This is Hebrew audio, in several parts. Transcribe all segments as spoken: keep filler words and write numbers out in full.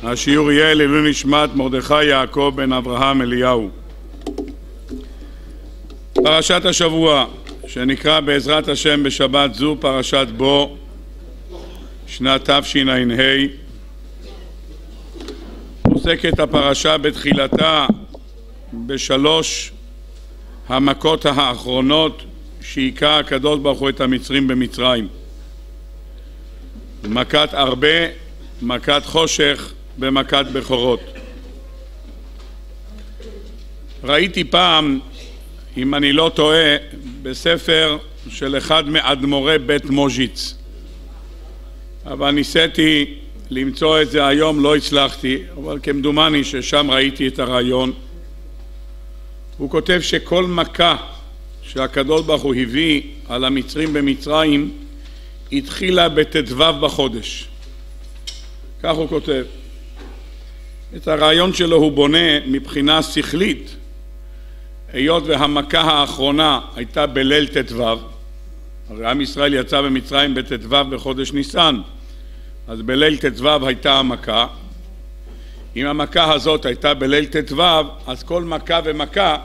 השיעור יהיה לעילוי נשמת מרדכי יעקב בן אברהם אליהו. פרשת השבוע שנקרא בעזרת השם בשבת זו פרשת בו, שנת תשע"ה. עוסקת הפרשה בתחילתה בשלוש המכות האחרונות שהיכה הקדוש ברוך הוא את המצרים במצרים: מכת ארבה, מכת חושך ומכת בכורות. ראיתי פעם, אם אני לא טועה, בספר של אחד מאדמו"רי בית מוז'יץ, אבל ניסיתי למצוא את זה היום, לא הצלחתי, אבל כמדומני ששם ראיתי את הרעיון. הוא כותב שכל מכה שהקדוש ברוך הוא הביא על המצרים במצרים התחילה בתדבב בחודש. כך הוא כותב. את הרעיון שלו הוא בונה מבחינה שכלית. היות והמכה האחרונה הייתה בליל תדבב, הרי עם ישראל יצא במצרים בתדבב בחודש ניסן, אז בליל תדבב הייתה המכה. אם המכה הזאת הייתה בליל תדבב, אז כל מכה ומכה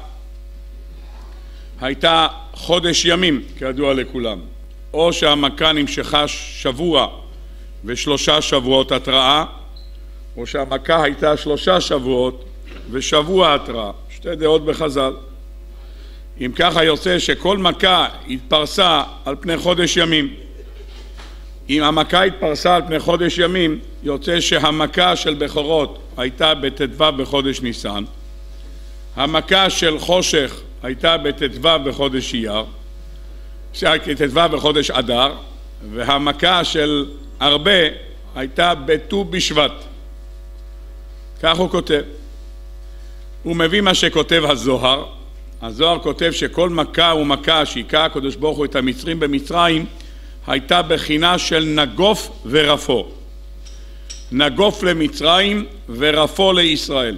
הייתה חודש ימים, כידוע לכולם. או שהמכה נמשכה שבוע ושלושה שבועות התראה, או שהמכה הייתה שלושה שבועות ושבוע התראה. שתי דעות בחז"ל. אם ככה יוצא שכל מכה התפרסה על פני חודש ימים. אם המכה התפרסה על פני חודש ימים, יוצא שהמכה של בכורות הייתה בתדבב בחודש ניסן, המכה של חושך הייתה בתדבב בחודש אייר, תדבב בחודש אדר, והמכה של ארבה הייתה בט"ו בשבט. כך הוא כותב. הוא מביא מה שכותב הזוהר. הזוהר כותב שכל מכה ומכה שהיכה הקדוש ברוך הוא את המצרים במצרים הייתה בחינה של נגוף ורפו. נגוף למצרים ורפו לישראל.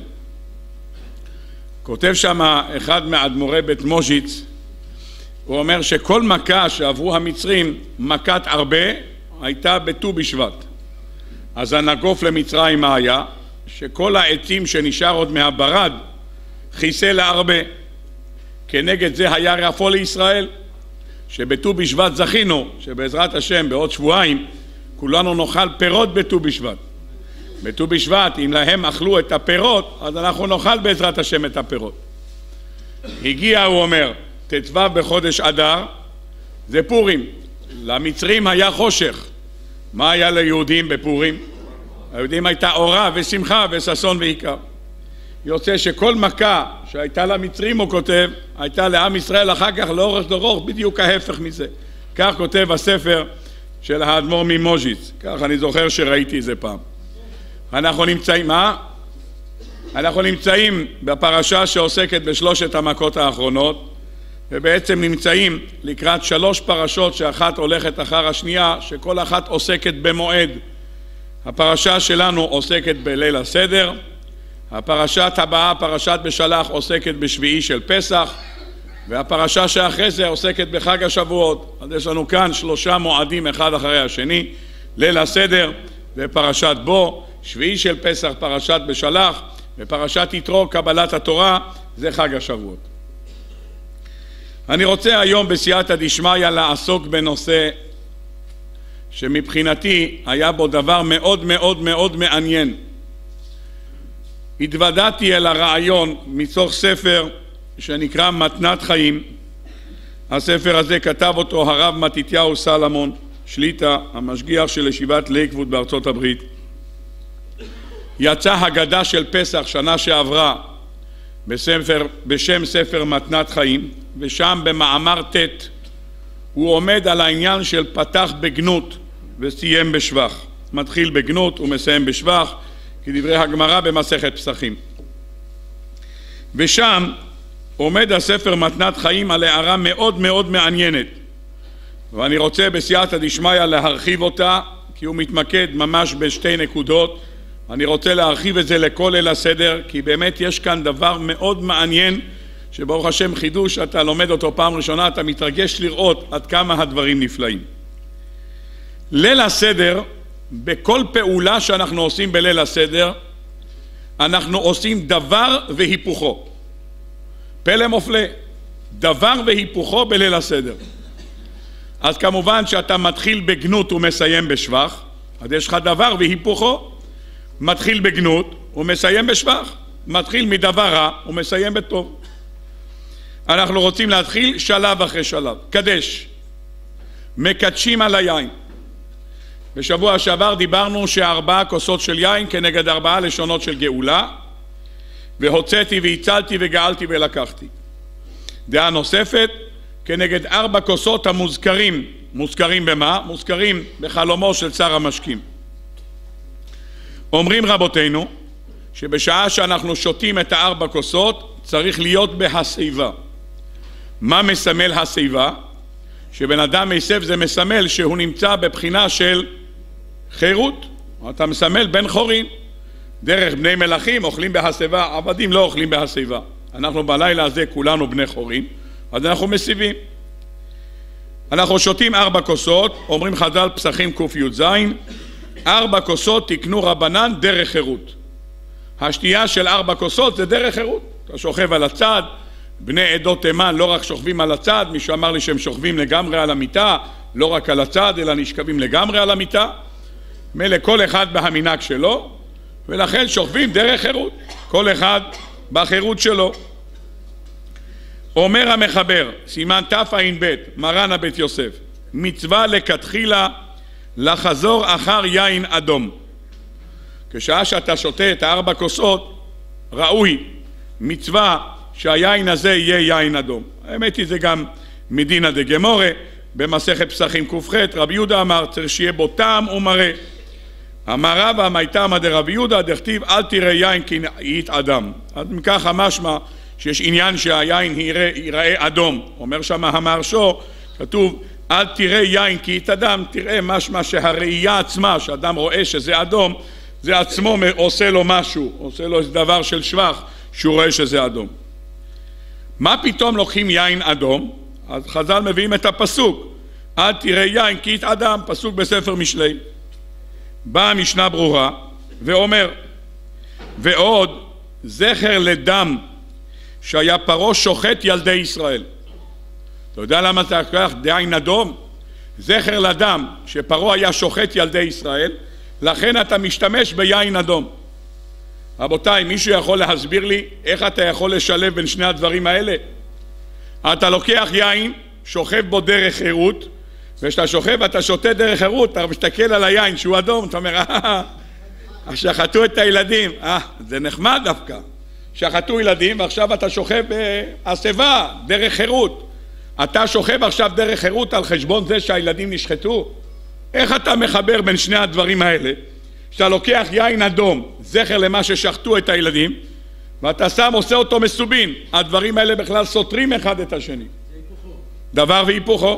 כותב שם אחד מאדמו"רי בית מוז'יץ, הוא אומר שכל מכה שעברו המצרים, מכת ארבה, הייתה בט"ו בשבט. אז הנגוף למצרים מה היה? שכל העצים שנשאר עוד מהברד חיסה לארבה. כנגד זה היה רפו לישראל, שבט"ו בשבט זכינו שבעזרת השם בעוד שבועיים כולנו נאכל פירות בט"ו בשבט. בט"ו בשבט, אם להם אכלו את הפירות, אז אנחנו נאכל בעזרת השם את הפירות. הגיע, הוא אומר, תדבב בחודש אדר, זה פורים. למצרים היה חושך. מה היה ליהודים בפורים? היהודים הייתה אורה ושמחה וששון ועיקר. יוצא שכל מכה שהייתה למצרים, הוא כותב, הייתה לעם ישראל אחר כך לאורך דורות בדיוק ההפך מזה. כך כותב הספר של האדמו"ר ממוז'יץ. כך אני זוכר שראיתי את זה פעם. אנחנו נמצאים, מה? אנחנו נמצאים בפרשה שעוסקת בשלושת המכות האחרונות, ובעצם נמצאים לקראת שלוש פרשות שאחת הולכת אחר השנייה, שכל אחת עוסקת במועד. הפרשה שלנו עוסקת בליל הסדר, הפרשת הבאה, פרשת בשלח, עוסקת בשביעי של פסח, והפרשה שאחרי זה עוסקת בחג השבועות. אז יש לנו כאן שלושה מועדים אחד אחרי השני: ליל הסדר ופרשת בו, שביעי של פסח פרשת בשלח, ופרשת יתרו קבלת התורה זה חג השבועות. אני רוצה היום בסייעתא דשמיא לעסוק בנושא שמבחינתי היה בו דבר מאוד מאוד מאוד מעניין. התוודעתי אל הרעיון מתוך ספר שנקרא מתנת חיים. הספר הזה כתב אותו הרב מתתיהו סלמון שליטה, המשגיח של ישיבת לייקווד בארצות הברית. יצא הגדה של פסח שנה שעברה בספר, בשם ספר מתנת חיים, ושם במאמר ט' הוא עומד על העניין של פתח בגנות וסיים בשבח. מתחיל בגנות ומסיים בשבח, כדברי הגמרא במסכת פסחים. ושם עומד הספר מתנת חיים על הערה מאוד מאוד מעניינת, ואני רוצה בסייעתא דשמיא להרחיב אותה, כי הוא מתמקד ממש בשתי נקודות. אני רוצה להרחיב את זה לכל ליל הסדר, כי באמת יש כאן דבר מאוד מעניין, שברוך השם חידוש, אתה לומד אותו פעם ראשונה, אתה מתרגש לראות עד כמה הדברים נפלאים. ליל הסדר, בכל פעולה שאנחנו עושים בליל הסדר, אנחנו עושים דבר והיפוכו. פלא מופלא, דבר והיפוכו בליל הסדר. אז כמובן שאתה מתחיל בגנות ומסיים בשבח, אז יש לך דבר והיפוכו, מתחיל בגנות ומסיים בשבח, מתחיל מדבר רע ומסיים בטוב. אנחנו רוצים להתחיל שלב אחרי שלב. קדש, מקדשים על היין. בשבוע שעבר דיברנו שארבעה כוסות של יין כנגד ארבעה לשונות של גאולה, והוצאתי והצלתי וגאלתי ולקחתי. דעה נוספת, כנגד ארבע כוסות המוזכרים, מוזכרים במה? מוזכרים בחלומו של שר המשקים. אומרים רבותינו שבשעה שאנחנו שותים את הארבע כוסות צריך להיות בהסבה. מה מסמל הסבה? שבן אדם מסב זה מסמל שהוא נמצא בבחינה של חירות. אתה מסמל בן חורין. דרך בני מלכים אוכלים בהסבה, עבדים לא אוכלים בהסבה. אנחנו בלילה הזה כולנו בני חורין, אז אנחנו מסיבים. אנחנו שותים ארבע כוסות, אומרים חז"ל פסחים ק"ז, ארבע כוסות תקנו רבנן דרך חירות. השתייה של ארבע כוסות זה דרך חירות. אתה שוכב על הצד, בני עדות תימן לא רק שוכבים על הצד, מישהו אמר לי שהם שוכבים לגמרי על המיטה, לא רק על הצד אלא נשכבים לגמרי על המיטה. מלא כל אחד בהמנהג שלו, ולכן שוכבים דרך חירות, כל אחד בחירות שלו. אומר המחבר, סימן תע"ב, מרן הבית יוסף, מצווה לכתחילה לחזור אחר יין אדום. כשעה שאתה שותה את הארבע כוסות, ראוי, מצווה שהיין הזה יהיה יין אדום. האמת היא זה גם מדינא דגמורה, במסכת פסחים ק"ח, רבי יהודה אמר, צריך שיהיה בו טעם ומראה. אמר רבא מייתמא דרבי יהודה דכתיב אל תראה יין כי יתאדם. אז מככה משמע שיש עניין שהיין ייראה, ייראה אדום. אומר שם המהרש"א, כתוב אל תראה יין כי יתאדם, תראה משמע שהראייה עצמה, שאדם רואה שזה אדום, זה עצמו עושה לו משהו, עושה לו איזה דבר של שבח שהוא רואה שזה אדום. מה פתאום לוקחים יין אדום? אז חז"ל מביאים את הפסוק אל תראה יין כי יתאדם, פסוק בספר משלי. באה משנה ברורה ואומר ועוד זכר לדם שהיה פרעה שוחט ילדי ישראל. אתה יודע למה אתה לוקח יין אדום? זכר לדם שפרעה היה שוחט ילדי ישראל, לכן אתה משתמש ביין אדום. רבותיי, מישהו יכול להסביר לי איך אתה יכול לשלב בין שני הדברים האלה? אתה לוקח יין, שוכב בו דרך חירות, וכשאתה שוכב אתה שותה דרך חירות, אתה מסתכל על היין שהוא אדום, אתה אומר, אה, שחטו את הילדים, אה, זה נחמד דווקא. שחטו ילדים ועכשיו אתה שוכב בהסבה, דרך חירות. אתה שוכב עכשיו דרך חירות על חשבון זה שהילדים נשחטו? איך אתה מחבר בין שני הדברים האלה? שאתה לוקח יין אדום, זכר למה ששחטו את הילדים, ואתה שם עושה אותו מסובין. הדברים האלה בכלל סותרים אחד את השני. דבר והיפוכו.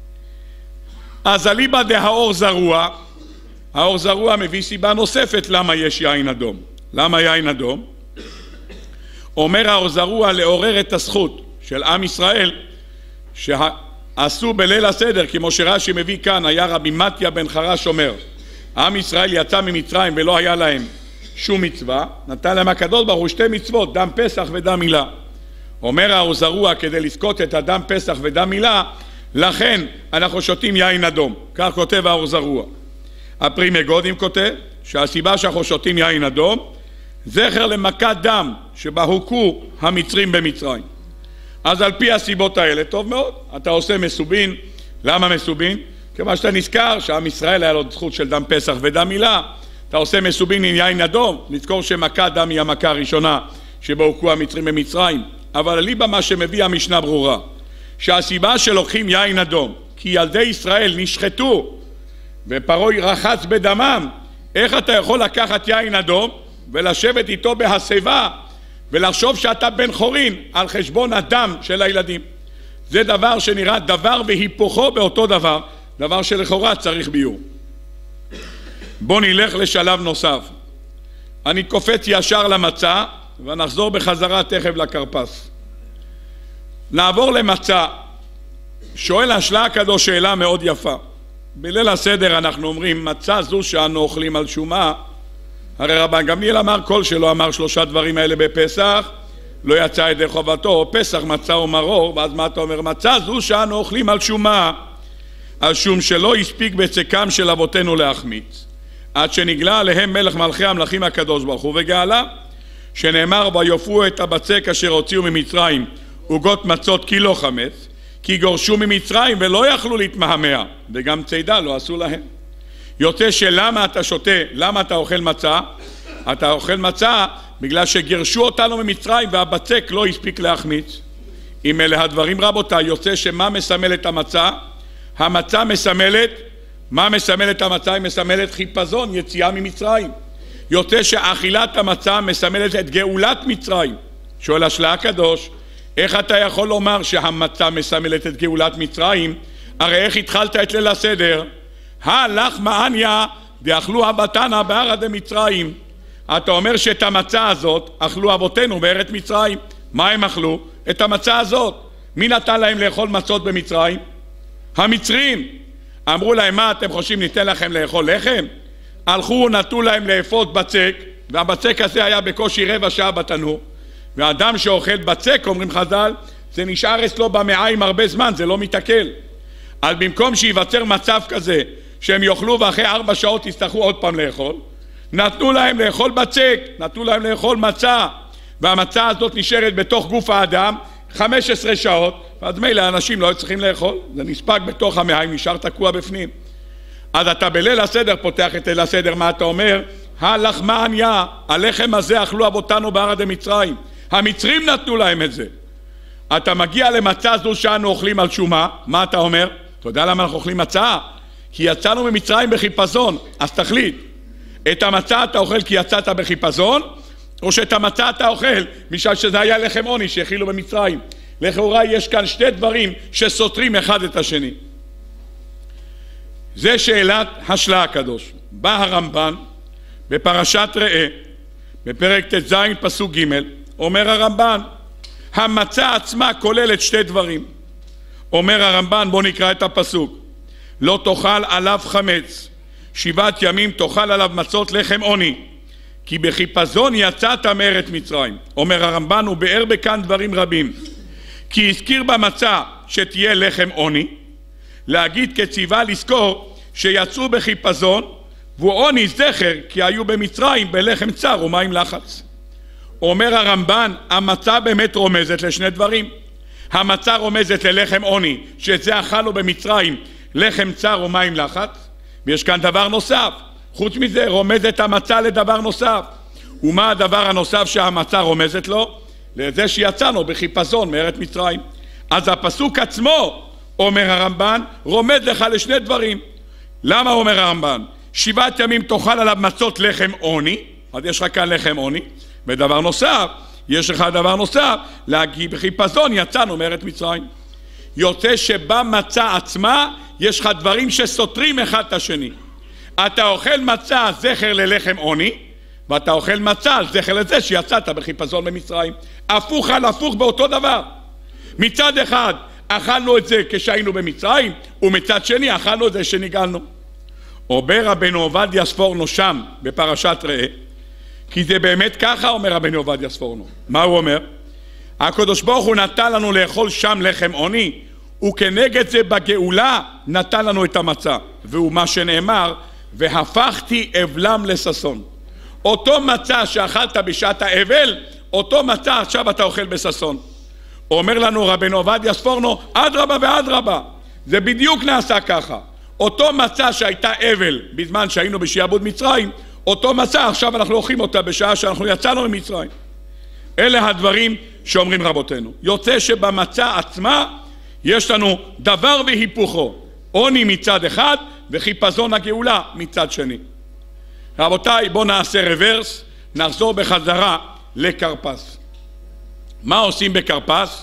אז אליבא דהאור זרוע, האור זרוע מביא סיבה נוספת למה יש יין אדום. למה יין אדום? אומר האור זרוע לעורר את הזכות של עם ישראל שעשו בליל הסדר, כמו שרש"י מביא כאן, היה רבי מתיה בן חרש אומר, עם ישראל יצא ממצרים ולא היה להם שום מצווה, נתן להם הקדוש ברוך הוא שתי מצוות, דם פסח ודם מילה. אומר האור זרוע כדי לזכות את הדם פסח ודם מילה, לכן אנחנו שותים יין אדום. כך כותב האור זרוע. הפרי מגודים כותב שהסיבה שאנחנו שותים יין אדום זכר למכת דם שבה הוכו המצרים במצרים. אז על פי הסיבות האלה טוב מאוד, אתה עושה מסובין. למה מסובין? כיוון שאתה נזכר שעם ישראל היה לו זכות של דם פסח ודם מילה, אתה עושה מסובין עם יין אדום, נזכור שמכת דם היא המכה הראשונה שבה הוכו המצרים במצרים. אבל ליבה מה שמביא המשנה ברורה, שהסיבה שלוקחים יין אדום כי ילדי ישראל נשחטו ופרעה רחץ בדמם, איך אתה יכול לקחת יין אדום ולשבת איתו בהסבה ולחשוב שאתה בן חורין על חשבון הדם של הילדים? זה דבר שנראה דבר והיפוכו באותו דבר, דבר שלכאורה צריך ביור. בוא נלך לשלב נוסף. אני קופץ ישר למצה ונחזור בחזרה תכף לקרפס. נעבור למצה. שואל השלה הקדוש שאלה מאוד יפה. בליל הסדר אנחנו אומרים מצה זו שאנו אוכלים על שומה, הרי רבן גמליאל אמר כל שלא אמר שלושה דברים האלה בפסח לא יצא ידי חובתו, פסח מצה ומרור. ואז מה אתה אומר? מצה זו שאנו אוכלים על שומה, על שום שלא הספיק בצקם של אבותינו להחמיץ עד שנגלה עליהם מלך מלכי המלכים הקדוש ברוך הוא וגאלה, שנאמר ויופו את הבצק אשר הוציאו ממצרים עוגות מצות כי לא חמץ, כי גורשו ממצרים ולא יכלו להתמהמה, וגם צידה לא עשו להם. יוצא שלמה אתה שותה, למה אתה אוכל מצה? אתה אוכל מצה בגלל שגירשו אותנו ממצרים והבצק לא הספיק להחמיץ. אם אלה הדברים רבותיי, יוצא שמה מסמל את המצה? המצה מסמלת, מה מסמלת המצה? היא מסמלת חיפזון, יציאה ממצרים. יוצא שאכילת המצה מסמלת את גאולת מצרים. שואל השלה הקדוש, איך אתה יכול לומר שהמצה מסמלת את גאולת מצרים? הרי איך התחלת את ליל הסדר? הלך מעניה דאכלו הבתנה בהר דמצרים. אתה אומר שאת המצה הזאת אכלו אבותינו בארץ מצרים. מה הם אכלו? את המצה הזאת. מי נתן להם לאכול מצות במצרים? המצרים. אמרו להם, מה אתם חושבים ניתן לכם לאכול לחם? הלכו נתנו להם לאפות בצק, והבצק הזה היה בקושי רבע שעה בתנור, ואדם שאוכל בצק, אומרים חז"ל, זה נשאר אצלו במעיים הרבה זמן, זה לא מתעכל. אז במקום שיווצר מצב כזה שהם יאכלו ואחרי ארבע שעות יצטרכו עוד פעם לאכול, נתנו להם לאכול בצק, נתנו להם לאכול מצה, והמצה הזאת נשארת בתוך גוף האדם חמש עשרה שעות, ואז מילא האנשים לא צריכים לאכול, זה נספק בתוך המעיים, נשאר תקוע בפנים. אז אתה בליל הסדר פותח את ליל הסדר, מה אתה אומר? הלחמניה, הלחם הזה אכלו אבותינו בהר דמצרים, המצרים נתנו להם את זה. אתה מגיע למצה זו שאנו אוכלים על שומה, מה אתה אומר? אתה יודע למה אנחנו אוכלים מצה? כי יצאנו ממצרים בחיפזון. אז תחליט, את המצה אתה אוכל כי יצאת בחיפזון, או שאת המצה אתה אוכל משום שזה היה לחם עוני שהאכילו במצרים. לכאורה יש כאן שתי דברים שסותרים אחד את השני. זה שאלת השלה הקדוש. בא הרמב"ן בפרשת ראה בפרק ט"ז פסוק ג', אומר הרמב"ן המצה עצמה כוללת שתי דברים. אומר הרמב"ן, בוא נקרא את הפסוק, לא תאכל עליו חמץ, שבעת ימים תאכל עליו מצות לחם עוני, כי בחיפזון יצאת מארץ מצרים. אומר הרמב"ן, הוא ביאר בכאן דברים רבים, כי הזכיר במצה שתהיה לחם עוני, להגיד כציווה לזכור שיצאו בחיפזון, והוא עוני זכר כי היו במצרים בלחם צר ומים לחץ. אומר הרמב"ן, המצה באמת רומזת לשני דברים. המצה רומזת ללחם עוני, שזה אכלו במצרים לחם צר ומים לחץ, ויש כאן דבר נוסף. חוץ מזה רומזת המצה לדבר נוסף. ומה הדבר הנוסף שהמצה רומזת לו? לזה שיצאנו בחיפזון מארץ מצרים. אז הפסוק עצמו, אומר הרמב"ן, רומז לך לשני דברים. למה אומר הרמב"ן? שבעת ימים תאכל עליו מצות לחם עוני, אז יש לך כאן לחם עוני, ודבר נוסף, יש לך דבר נוסף, להגיד בחיפזון יצאנו מארץ מצרים. יוצא שבמצה עצמה יש לך דברים שסותרים אחד את השני. אתה אוכל מצה זכר ללחם עוני, ואתה אוכל מצה זכר לזה שיצאת בחיפזון במצרים. הפוך על הפוך באותו דבר. מצד אחד אכלנו את זה כשהיינו במצרים, ומצד שני אכלנו את זה שנגאלנו. אומר רבנו עובדיה ספורנו שם בפרשת ראה, כי זה באמת ככה, אומר רבנו עובדיה ספורנו. מה הוא אומר? הקדוש ברוך הוא נתן לנו לאכול שם לחם עוני, וכנגד זה בגאולה נתן לנו את המצה, והוא מה שנאמר, והפכתי אבלם לששון. אותו מצה שאכלת בשעת האבל, אותו מצה עכשיו אתה אוכל בששון. אומר לנו רבנו עובדיה ספורנו, אדרבה ואדרבה, זה בדיוק נעשה ככה. אותו מצה שהייתה אבל בזמן שהיינו בשעבוד מצרים, אותו מצה עכשיו אנחנו אוכלים אותה בשעה שאנחנו יצאנו ממצרים. אלה הדברים שאומרים רבותינו. יוצא שבמצה עצמה יש לנו דבר והיפוכו, עוני מצד אחד וחיפזון הגאולה מצד שני. רבותיי, בואו נעשה רוורס, נחזור בחזרה לקרפס. מה עושים בקרפס?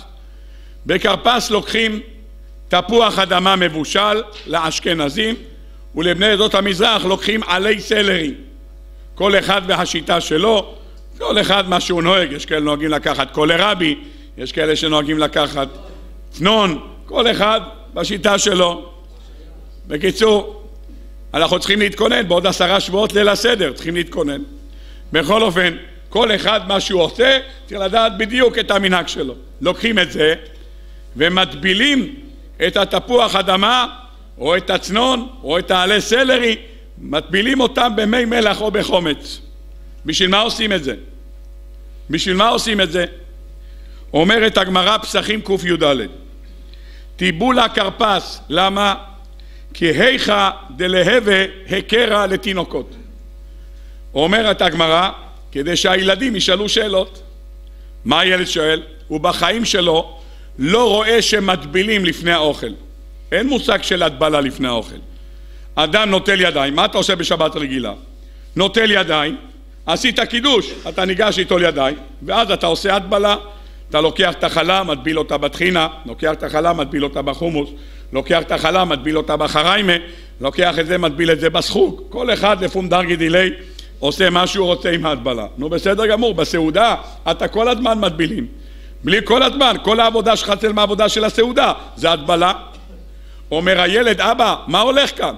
בקרפס לוקחים תפוח אדמה מבושל לאשכנזים, ולבני עדות המזרח לוקחים עלי סלרי. כל אחד והשיטה שלו, כל אחד מה שהוא נוהג. יש כאלה נוהגים לקחת קולרבי, יש כאלה שנוהגים לקחת צנון, כל אחד בשיטה שלו. בקיצור, אנחנו צריכים להתכונן, בעוד עשרה שבועות ליל הסדר צריכים להתכונן. בכל אופן, כל אחד מה שהוא עושה, צריך לדעת בדיוק את המנהג שלו. לוקחים את זה ומטבילים את התפוח אדמה או את הצנון או את העלי סלרי, מטבילים אותם במי מלח או בחומץ. בשביל מה עושים את זה? בשביל מה עושים את זה? אומרת הגמרא פסחים ק"ד, טיבול הכרפס. למה? כי היכא דלהווה הכרה לתינוקות. אומרת הגמרא, כדי שהילדים ישאלו שאלות. מה הילד שואל? הוא בחיים שלו לא רואה שמטבילים לפני האוכל. אין מושג של הטבלה לפני האוכל. אדם נוטל ידיים, מה אתה עושה בשבת רגילה? נוטל ידיים, עשית קידוש, אתה ניגש איתו ידיים, ואז אתה עושה הטבלה. אתה לוקח את החלה, מטביל אותה בתחינה, לוקח את החלה, מטביל אותה בחומוס, לוקח את החלה, מטביל אותה בחריימה, לוקח את זה, מטביל את זה בסחוג. כל אחד לפום דרגי דילי עושה מה שהוא רוצה עם ההטבלה. נו בסדר גמור, בסעודה אתה כל הזמן מטבילים. בלי כל הזמן, כל העבודה שלך אצל מהעבודה של הסעודה, זה הטבלה. אומר הילד, אבא, מה הולך כאן?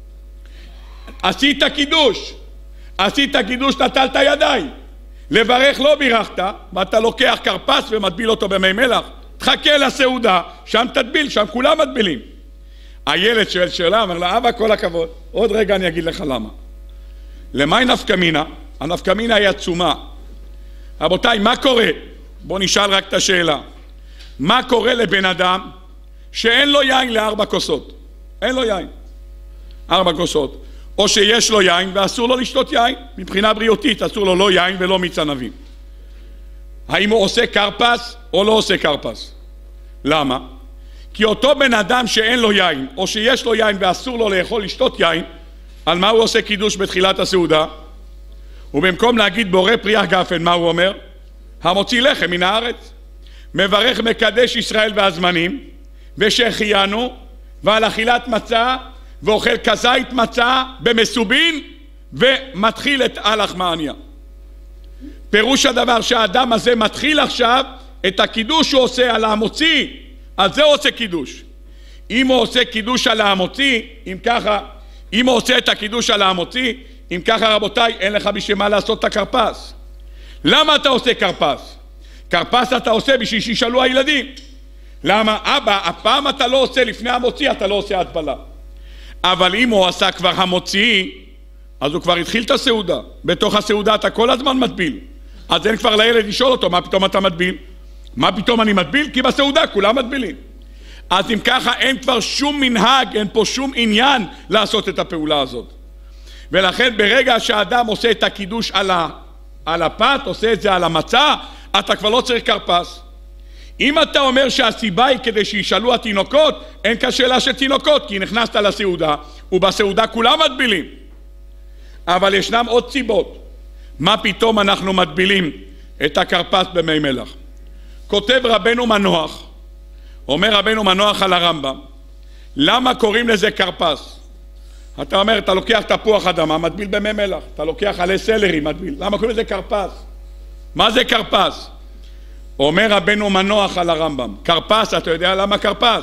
עשית קידוש, עשית קידוש, נטלת ידיים. לברך לא בירכת, ואתה לוקח כרפס ומטביל אותו במי מלח. תחכה לסעודה, שם תטביל, שם כולם מטבילים. הילד שואל שאלה, אומר לה, אבא, כל הכבוד. עוד רגע אני אגיד לך למה. למי נפקמינה? הנפקמינה היא עצומה. רבותיי, מה קורה? בואו נשאל רק את השאלה. מה קורה לבן אדם שאין לו יין לארבע כוסות? אין לו יין. ארבע כוסות. או שיש לו יין ואסור לו לשתות יין. מבחינה בריאותית אסור לו לא יין ולא מיץ ענבים. האם הוא עושה כרפס או לא עושה כרפס? למה? כי אותו בן אדם שאין לו יין או שיש לו יין ואסור לו לאכול לשתות יין, על מה הוא עושה קידוש בתחילת הסעודה? ובמקום להגיד בורא פריח גפן, מה הוא אומר? המוציא לחם מן הארץ. מברך מקדש ישראל והזמנים ושהחיינו, ועל אכילת מצה, ואוכל כזית מצה במסובין, ומתחיל את הלך מעניה. פירוש הדבר שהאדם הזה מתחיל עכשיו את הקידוש שהוא עושה על המוציא, על זה הוא עושה קידוש. אם הוא עושה קידוש על המוציא, אם ככה, אם הוא עושה את הקידוש על המוציא, אם ככה רבותיי, אין לך בשביל מה לעשות את הכרפס. למה אתה עושה כרפס? כרפס אתה עושה בשביל שישאלו הילדים. למה? אבא, הפעם אתה לא עושה לפני המוציא, אתה לא עושה הטבלה. אבל אם הוא עשה כבר המוציא, אז הוא כבר התחיל את הסעודה. בתוך הסעודה אתה כל הזמן מטביל. אז אין כבר לילד לשאול אותו, מה פתאום אתה מטביל? מה פתאום אני מטביל? כי בסעודה כולם מטבילים. אז אם ככה אין כבר שום מנהג, אין פה שום עניין לעשות את הפעולה הזאת. ולכן ברגע שהאדם עושה את הקידוש על, ה, על הפת, עושה את זה על המצה, אתה כבר לא צריך כרפס. אם אתה אומר שהסיבה היא כדי שישאלו התינוקות, אין כשאלה של תינוקות, כי נכנסת לסעודה, ובסעודה כולם מטבילים. אבל ישנם עוד סיבות. מה פתאום אנחנו מטבילים את הכרפס במי מלח? כותב רבנו מנוח, אומר רבנו מנוח על הרמב"ם, למה קוראים לזה כרפס? אתה אומר, אתה לוקח תפוח אדמה, מטביל במי מלח. אתה לוקח עלי סלרי, מטביל. למה קוראים לזה כרפס? מה זה כרפס? אומר רבנו מנוח על הרמב"ם, כרפס, אתה יודע למה כרפס?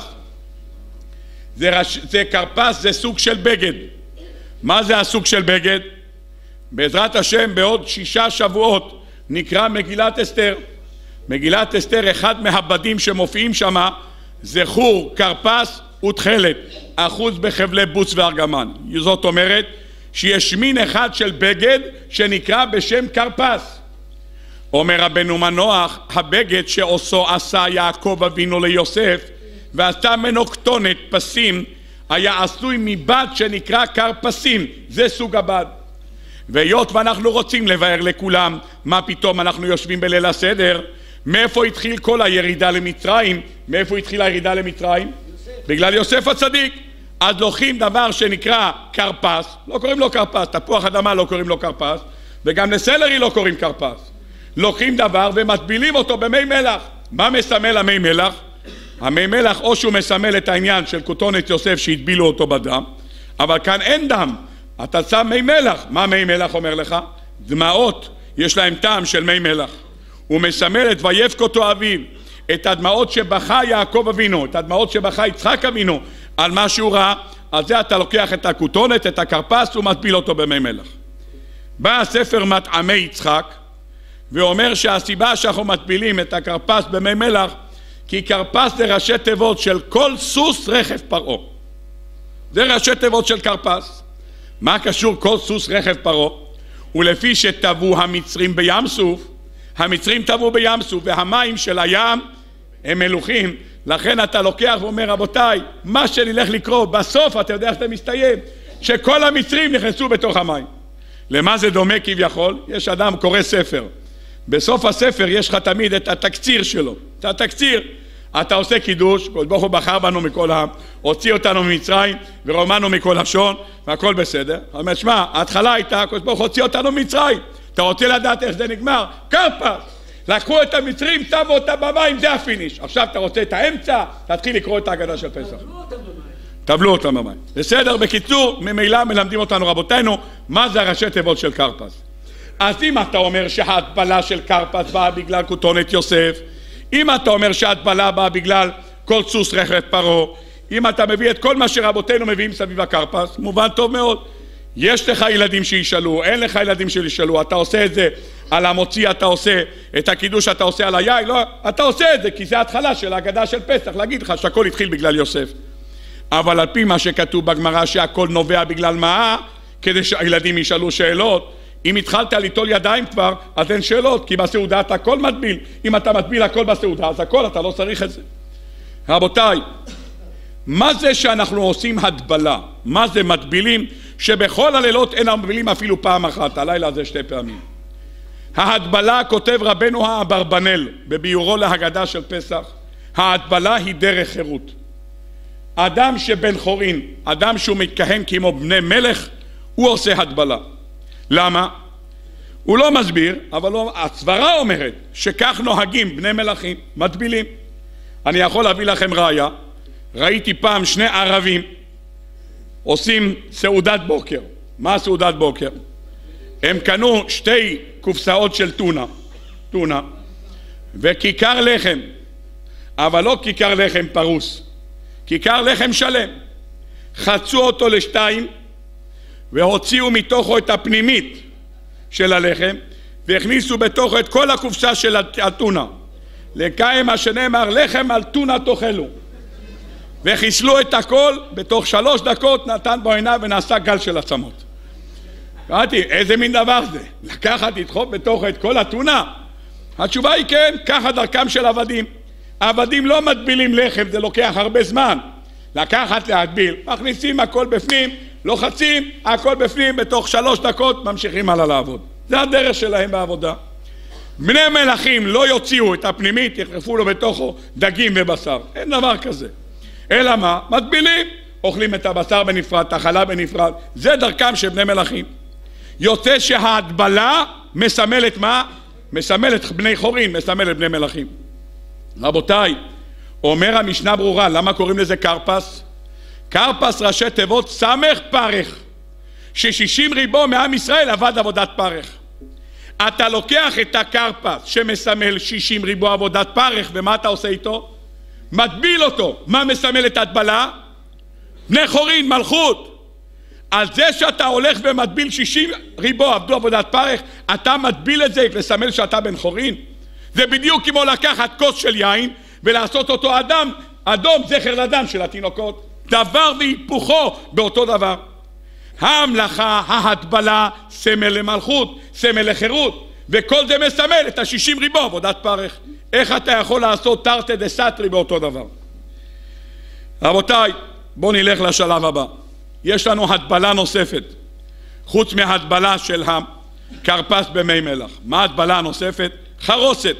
זה, רש... זה כרפס, זה סוג של בגד. מה זה הסוג של בגד? בעזרת השם בעוד שישה שבועות נקרא מגילת אסתר. מגילת אסתר, אחד מהבדים שמופיעים שמה זה חור, כרפס ותכלת, אחוז בחבלי בוץ וארגמן. זאת אומרת שיש מין אחד של בגד שנקרא בשם כרפס. אומר רבנו מנוח, הבגד שעושו עשה יעקב אבינו ליוסף ועשתה ממנו כתונת פסים, היה עשוי מבד שנקרא כרפסים. זה סוג הבד. והיות ואנחנו רוצים לבאר לכולם מה פתאום אנחנו יושבים בליל הסדר, מאיפה התחיל כל הירידה למצרים? מאיפה התחילה הירידה למצרים? יוסף. בגלל יוסף הצדיק. אז לוקחים דבר שנקרא כרפס, לא קוראים לו כרפס, תפוח אדמה לא קוראים לו כרפס, וגם לסלרי לא קוראים כרפס. לוקחים דבר ומטבילים אותו במי מלח. מה מסמל המי מלח? המי מלח או שהוא מסמל את העניין של כותונת יוסף שהטבילו אותו בדם, אבל כאן אין דם, אתה שם מי מלח. מה מי מלח אומר לך? דמעות, יש להם טעם של מי מלח. הוא מסמל את ויבכותו אביו, את הדמעות שבכה יעקב אבינו, את הדמעות שבכה יצחק אבינו על מה שהוא ראה. על זה אתה לוקח את הכותונת, את הכרפס ומטביל אותו במי מלח. בא הספר מטעמי יצחק ואומר שהסיבה שאנחנו מטבילים את הכרפס במי מלח כי כרפס זה ראשי תיבות של כל סוס רכב פרעה. זה ראשי תיבות של כרפס. מה קשור כל סוס רכב פרעה? ולפי שטבעו המצרים בים סוף, המצרים טבעו בים סוף והמים של הים הם מלוכים, לכן אתה לוקח ואומר רבותיי, מה שנלך לקרוא בסוף אתה יודע שאתה מסתיים, שכל המצרים נכנסו בתוך המים. למה זה דומה כביכול? יש אדם קורא ספר, בסוף הספר יש לך תמיד את התקציר שלו, את התקציר, אתה עושה קידוש, הקדוש ברוך הוא בחר בנו מכל העם, הוציא אותנו ממצרים ורומנו מכל לשון והכל בסדר. זאת אומרת, שמע, ההתחלה הייתה, הקדוש ברוך הוא הוציא אותנו ממצרים, אתה רוצה לדעת איך זה נגמר? כרפס, לקחו את המצרים, שמו אותה במים, זה הפיניש. עכשיו אתה רוצה את האמצע, תתחיל לקרוא את ההגדה של פסח. טבלו אותם במים. בסדר, בקיצור, ממילא מלמדים אותנו רבותינו, מה זה הראשי תיבות של כרפס. אז אם אתה אומר שההטבלה של כרפס באה בגלל כותונת יוסף, אם אתה אומר שההטבלה באה בגלל כל סוס רכב פרעה, אם אתה מביא את כל מה שרבותינו מביאים סביב הכרפס, מובן טוב מאוד. יש לך ילדים שישאלו, אין לך ילדים שישאלו, אתה עושה את זה על המוציא, אתה עושה את הקידוש, אתה עושה על היין, לא, אתה עושה את זה כי זה ההתחלה של ההגדה של פסח, להגיד לך שהכל התחיל בגלל יוסף. אבל על פי מה שכתוב בגמרא שהכל נובע בגלל מה, כדי שהילדים ישאלו שאלות. אם התחלת ליטול ידיים כבר, אז אין שאלות, כי בסעודה אתה הכל מטביל. אם אתה מטביל הכל בסעודה, אז הכל, אתה לא צריך את זה. רבותיי, מה זה שאנחנו עושים הטבלה? מה זה מטבילים? שבכל הלילות אין מטבילים אפילו פעם אחת, הלילה זה שתי פעמים. ההטבלה, כותב רבנו האברבנאל, בביאורו להגדה של פסח, ההטבלה היא דרך חירות. אדם שבן חורין, אדם שהוא מכהן כמו בני מלך, הוא עושה הטבלה. למה? הוא לא מסביר, אבל לא, הסברה אומרת שכך נוהגים בני מלכים, מטבילים. אני יכול להביא לכם ראיה, ראיתי פעם שני ערבים עושים סעודת בוקר. מה סעודת בוקר? הם קנו שתי קופסאות של טונה, טונה, וכיכר לחם, אבל לא כיכר לחם פרוס, כיכר לחם שלם. חצו אותו לשתיים, והוציאו מתוכו את הפנימית של הלחם, והכניסו בתוכו את כל הקופסה של הטונה. לקיים מה שנאמר, לחם על טונה תאכלו. וחיסלו את הכל, בתוך שלוש דקות נתן בו עיניו ונעשה גל של עצמות. קראתי, איזה מין דבר זה? לקחת לדחוף בתוכו את כל הטונה? התשובה היא כן, ככה דרכם של עבדים. העבדים לא מטבילים לחם, זה לוקח הרבה זמן. לקחת להטביל, מכניסים הכל בפנים, לוחצים, הכל בפנים, בתוך שלוש דקות ממשיכים הלאה לעבוד. זה הדרך שלהם בעבודה. בני מלכים לא יוציאו את הפנימית, יחלפו לו בתוכו דגים ובשר. אין דבר כזה. אלא מה? מטבילים, אוכלים את הבשר בנפרד, את החלה בנפרד. זה דרכם של בני מלכים. יוצא שההטבלה מסמלת מה? מסמלת בני חורין, מסמלת בני מלכים. רבותיי, אומר המשנה ברורה, למה קוראים לזה כרפס? כרפס ראשי תיבות סמך פרך, ששישים ריבו מעם ישראל עבד עבודת פרך. אתה לוקח את הכרפס שמסמל שישים ריבו עבודת פרך, ומה אתה עושה איתו? מטביל אותו. מה מסמל את ההטבלה? בני חורין, מלכות. על זה שאתה הולך ומטביל שישים ריבו עבדו עבודת פרך, אתה מטביל את זה לסמל שאתה בן חורין. זה בדיוק כמו לקחת כוס של יין ולעשות אותו אדם, אדום, זכר לדם של התינוקות. דבר והיפוכו באותו דבר. ההמלכה, ההטבלה, סמל למלכות, סמל לחירות, וכל זה מסמל את השישים ריבו עבודת פרך. איך אתה יכול לעשות תרתי דסתרי באותו דבר? רבותיי, בואו נלך לשלב הבא. יש לנו הטבלה נוספת, חוץ מההטבלה של הכרפס במי מלח. מה ההטבלה הנוספת? חרוסת.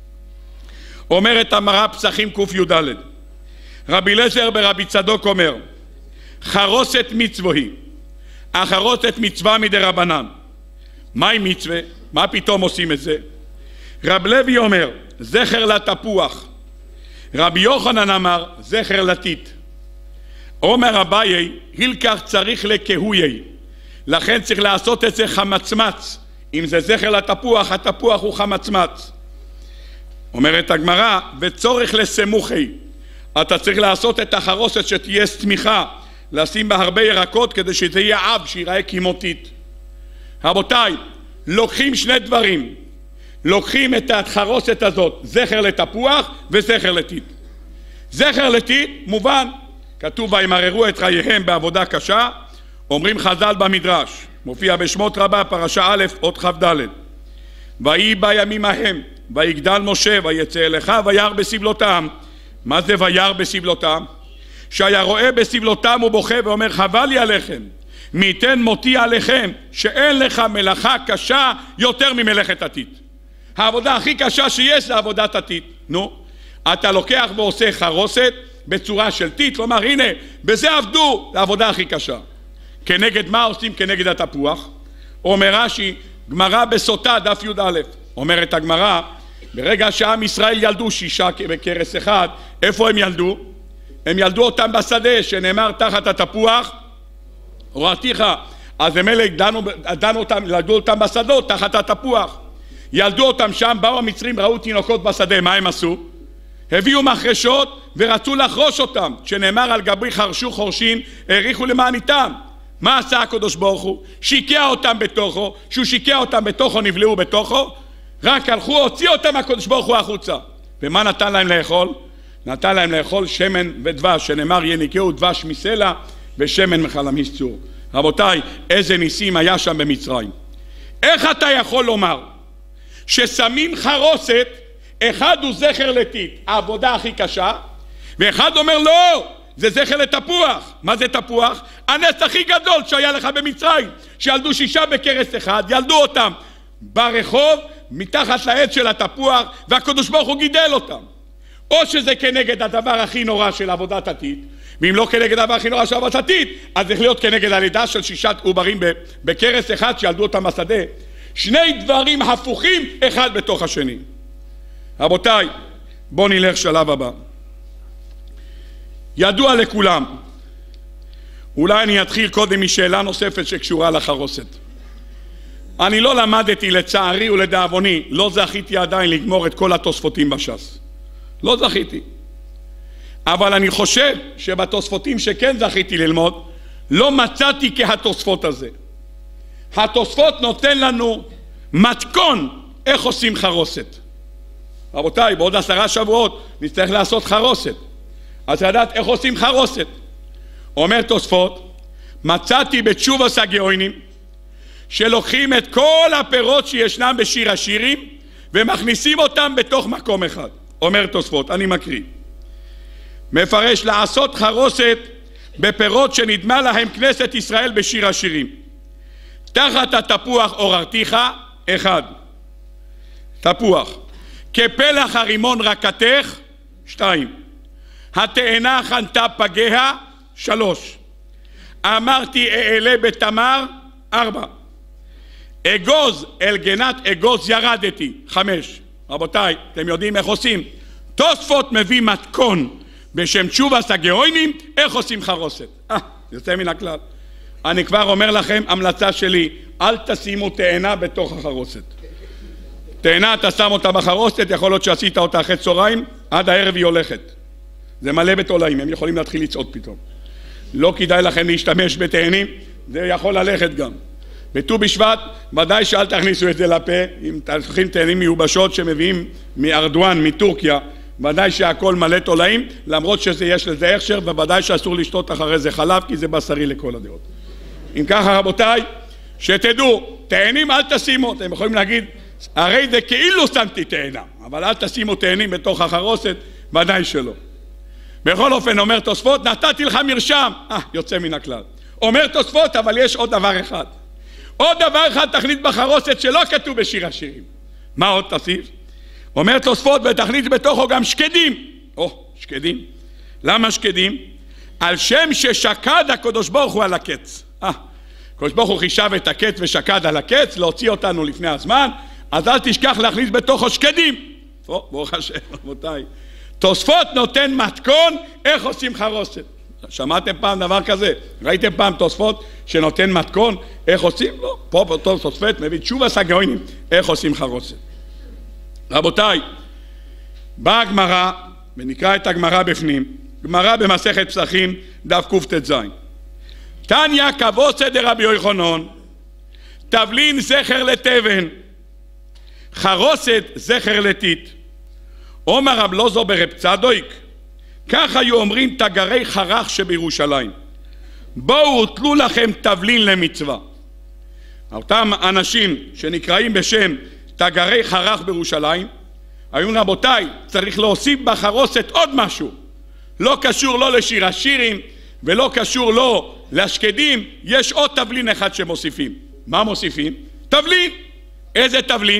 אומרת המראה פסחים ק"ד, רבי אליעזר ברבי צדוק אומר, חרוסת מצווה היא, החרוסת מצווה מדרבנן. מהי מצווה? מה פתאום עושים את זה? רב לוי אומר, זכר לתפוח. רבי יוחנן אמר, זכר לטיט. אומר אביי, הילקח צריך לקהויי, לכן צריך לעשות את זה חמצמץ. אם זה זכר לתפוח, התפוח הוא חמצמץ. אומרת הגמרא, וצורך לסמוכי, אתה צריך לעשות את החרוסת שתהיה סמיכה, לשים בה הרבה ירקות כדי שזה יהיה אב, שיראה כמותית. רבותיי, לוקחים שני דברים, לוקחים את החרוסת הזאת, זכר לתפוח וזכר לטיט. זכר לטיט מובן, כתוב וימררו את חייהם בעבודה קשה, אומרים חז"ל במדרש, מופיע בשמות רבה פרשה א' אות כ"ד, ויהי בימים ההם ויגדל משה ויצא אל אחיו וירא בסבלותם. מה זה וירא בסבלותם? שהיה רואה בסבלותם ובוכה ואומר חבל לי עליכם, מי ייתן מותי עליכם, שאין לך מלאכה קשה יותר ממלאכת הטיט. העבודה הכי קשה שיש זה עבודת הטיט. נו, אתה לוקח ועושה חרוסת בצורה של טיט, כלומר הנה בזה עבדו, העבודה הכי קשה. כנגד מה עושים? כנגד התפוח. אומר רש"י, גמרא בסוטה דף י"א, אומרת הגמרא, ברגע שעם ישראל ילדו שישה בקרס אחד, איפה הם ילדו? הם ילדו אותם בשדה שנאמר תחת התפוח הורתיך, אז הם אלה דנו, דנו אותם, ילדו אותם בשדות תחת התפוח, ילדו אותם שם, באו המצרים, ראו תינוקות בשדה, מה הם עשו? הביאו מחרשות ורצו לחרוש אותם, שנאמר על גבי חרשו חורשים העריכו למעניתם. מה עשה הקדוש ברוך הוא? שיקע אותם בתוכו, שהוא שיקע אותם בתוכו נבלעו בתוכו, רק הלכו הוציא אותם הקדוש ברוך הוא החוצה. ומה נתן להם לאכול? נתן להם לאכול שמן ודבש, שנאמר יניקהו דבש מסלע ושמן מחלמיש צור. רבותיי, איזה ניסים היה שם במצרים. איך אתה יכול לומר ששמים חרוסת, אחד הוא זכר לטיט, העבודה הכי קשה, ואחד אומר לא, זה זכר לתפוח. מה זה תפוח? הנס הכי גדול שהיה לך במצרים, שילדו שישה בקרס אחד, ילדו אותם ברחוב מתחת לעץ של התפוח, והקדוש ברוך הוא גידל אותם. או שזה כנגד הדבר הכי נורא של עבודת הטיט, ואם לא כנגד הדבר הכי נורא של עבודת הטיט, אז צריך להיות כנגד הלידה של שישה עוברים בקרס אחד שילדו אותם בשדה. שני דברים הפוכים אחד בתוך השני. רבותיי, בואו נלך שלב הבא. ידוע לכולם, אולי אני אתחיל קודם משאלה נוספת שקשורה לחרוסת. אני לא למדתי לצערי ולדאבוני, לא זכיתי עדיין לגמור את כל התוספותים בש"ס. לא זכיתי. אבל אני חושב שבתוספותים שכן זכיתי ללמוד, לא מצאתי כהתוספות הזה. התוספות נותן לנו מתכון איך עושים חרוסת. רבותיי, בעוד עשרה שבועות נצטרך לעשות חרוסת. אז לדעת איך עושים חרוסת. אומר תוספות, מצאתי בתשובוס הגאונים שלוקחים את כל הפירות שישנם בשיר השירים ומכניסים אותם בתוך מקום אחד. אומר תוספות, אני מקריא. מפרש לעשות חרוסת בפירות שנדמה להם כנסת ישראל בשיר השירים. תחת התפוח עוררתיך, אחד. תפוח. כפלח הרימון רקתך, שתיים. התאנה חנתה פגיה, שלוש. אמרתי אעלה בתמר, ארבע. אגוז אל גנת אגוז ירדתי, חמש. רבותיי, אתם יודעים איך עושים? תוספות מביא מתכון בשם תשובוס הגאונים, איך עושים חרוסת. אה, יוצא מן הכלל. אני כבר אומר לכם, המלצה שלי, אל תשימו תאנה בתוך החרוסת. תאנה, אתה שם אותה בחרוסת, יכול להיות שעשית אותה אחרי צהריים, עד הערב היא הולכת. זה מלא בתולעים, הם יכולים להתחיל לצעוד פתאום. לא כדאי לכם להשתמש בתאנים, זה יכול ללכת גם. בט"ו בשבט, ודאי שאל תכניסו את זה לפה, אם תלכים תאנים מיובשות שמביאים מארדואן, מטורקיה, ודאי שהכל מלא תולעים, למרות שזה יש לזה הכשר, וודאי שאסור לשתות אחרי זה חלב, כי זה בשרי לכל הדעות. אם ככה רבותיי, שתדעו, תאנים אל תשימו, אתם יכולים להגיד, הרי זה כאילו שמתי תאנה, אבל אל תשימו תאנים בתוך החרוסת, ודאי שלא. בכל אופן אומר תוספות, נתתי לך מרשם, אה, יוצא מן הכלל. אומר תוספות, אבל יש עוד דבר אחד. עוד דבר אחד תכניס בחרוסת שלא כתוב בשיר השירים. מה עוד תוסיף? אומר תוספות, ותכניס בתוכו גם שקדים. או, שקדים. למה שקדים? על שם ששקד הקדוש ברוך הוא על הקץ. אה, הקדוש ברוך הוא חישב את הקץ ושקד על הקץ, להוציא אותנו לפני הזמן, אז אל תשכח להכניס בתוכו שקדים. או, ברוך השם, רבותיי. תוספות נותן מתכון איך עושים חרוסת. שמעתם פעם דבר כזה? ראיתם פעם תוספות שנותן מתכון איך עושים? לא. פה באותו תוספות מביא תשובוס הגאונים איך עושים חרוסת. רבותיי, באה הגמרא, ונקרא את הגמרא בפנים, גמרא במסכת פסחים דף קט"ז. תניא כבוסי דרבי יוחנן, תבלין זכר לתבן, חרוסת זכר לטיט. אומר רב לוזו ברב צדוק, כך היו אומרים תגרי חרך שבירושלים, בואו תלו לכם תבלין למצווה. אותם אנשים שנקראים בשם תגרי חרך בירושלים, היו רבותיי, צריך להוסיף בחרוסת עוד משהו, לא קשור לא לשיר השירים ולא קשור לא להשקדים, יש עוד תבלין אחד שמוסיפים. מה מוסיפים? תבלין. איזה תבלין?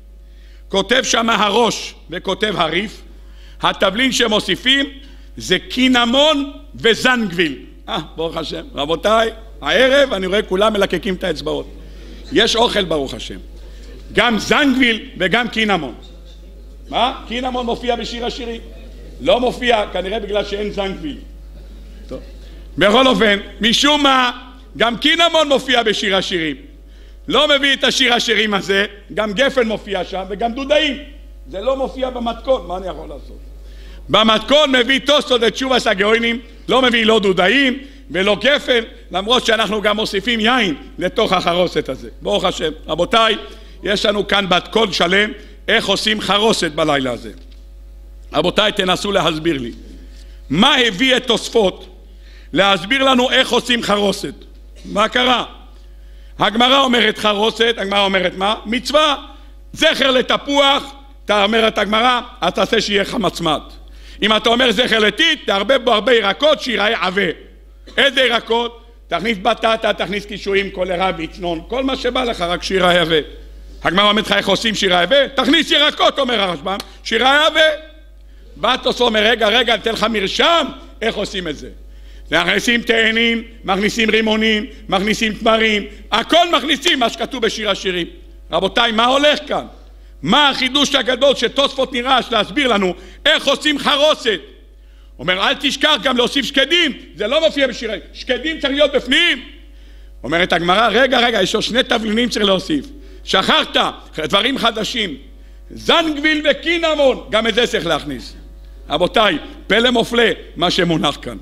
כותב שם הראש וכותב הריף, התבלין שמוסיפים זה קינמון וזנגוויל. אה, ברוך השם. רבותיי, הערב אני רואה כולם מלקקים את האצבעות. יש אוכל ברוך השם. גם זנגוויל וגם קינמון. מה? קינמון מופיע בשיר השירים? לא מופיע, כנראה בגלל שאין זנגוויל. טוב. בכל אופן, משום מה, גם קינמון מופיע בשיר השירים. לא מביא את השיר השירים הזה, גם גפן מופיע שם וגם דודאים. זה לא מופיע במתכון, מה אני יכול לעשות? במתכון מביא תוספות לתשובת הגאונים, לא מביא לא דודאים ולא גפן, למרות שאנחנו גם מוסיפים יין לתוך החרוסת הזה. ברוך השם. רבותיי, יש לנו כאן מתכון שלם איך עושים חרוסת בלילה הזה. רבותיי, תנסו להסביר לי. מה הביא את תוספות להסביר לנו איך עושים חרוסת? מה קרה? הגמרא אומרת חרוסת, הגמרא אומרת מה? מצווה. זכר לתפוח, אתה אומרת הגמרא, אז תעשה שיהיה חמצמץ. אם אתה אומר זכר לטיט, תערבב בו הרבה ירקות שיראה עבה. איזה ירקות? תכניס בטטה, תכניס קישואים, קולרה ויצנון, כל מה שבא לך, רק שיראה עבה. הגמרא אומרת לך איך עושים שיראה עבה? תכניס ירקות, אומר הרשב"ם, שיראה עבה. בא תוספות אומר, רגע, רגע, נתן לך מרשם, איך עושים את זה? מכניסים תאנים, מכניסים רימונים, מכניסים תמרים, הכל מכניסים מה שכתוב בשיר השירים. רבותיי, מה הולך כאן? מה החידוש הגדול שתוספות נראה להסביר לנו איך עושים חרוסת? אומר, אל תשכח גם להוסיף שקדים, זה לא מופיע בשירים, שקדים צריך להיות בפנים. אומרת הגמרא, רגע, רגע, יש עוד שני תבלינים צריך להוסיף. שכחת, דברים חדשים, זנגוויל וקינמון, גם את זה צריך להכניס. רבותיי, פלא מופלא מה שמונח כאן.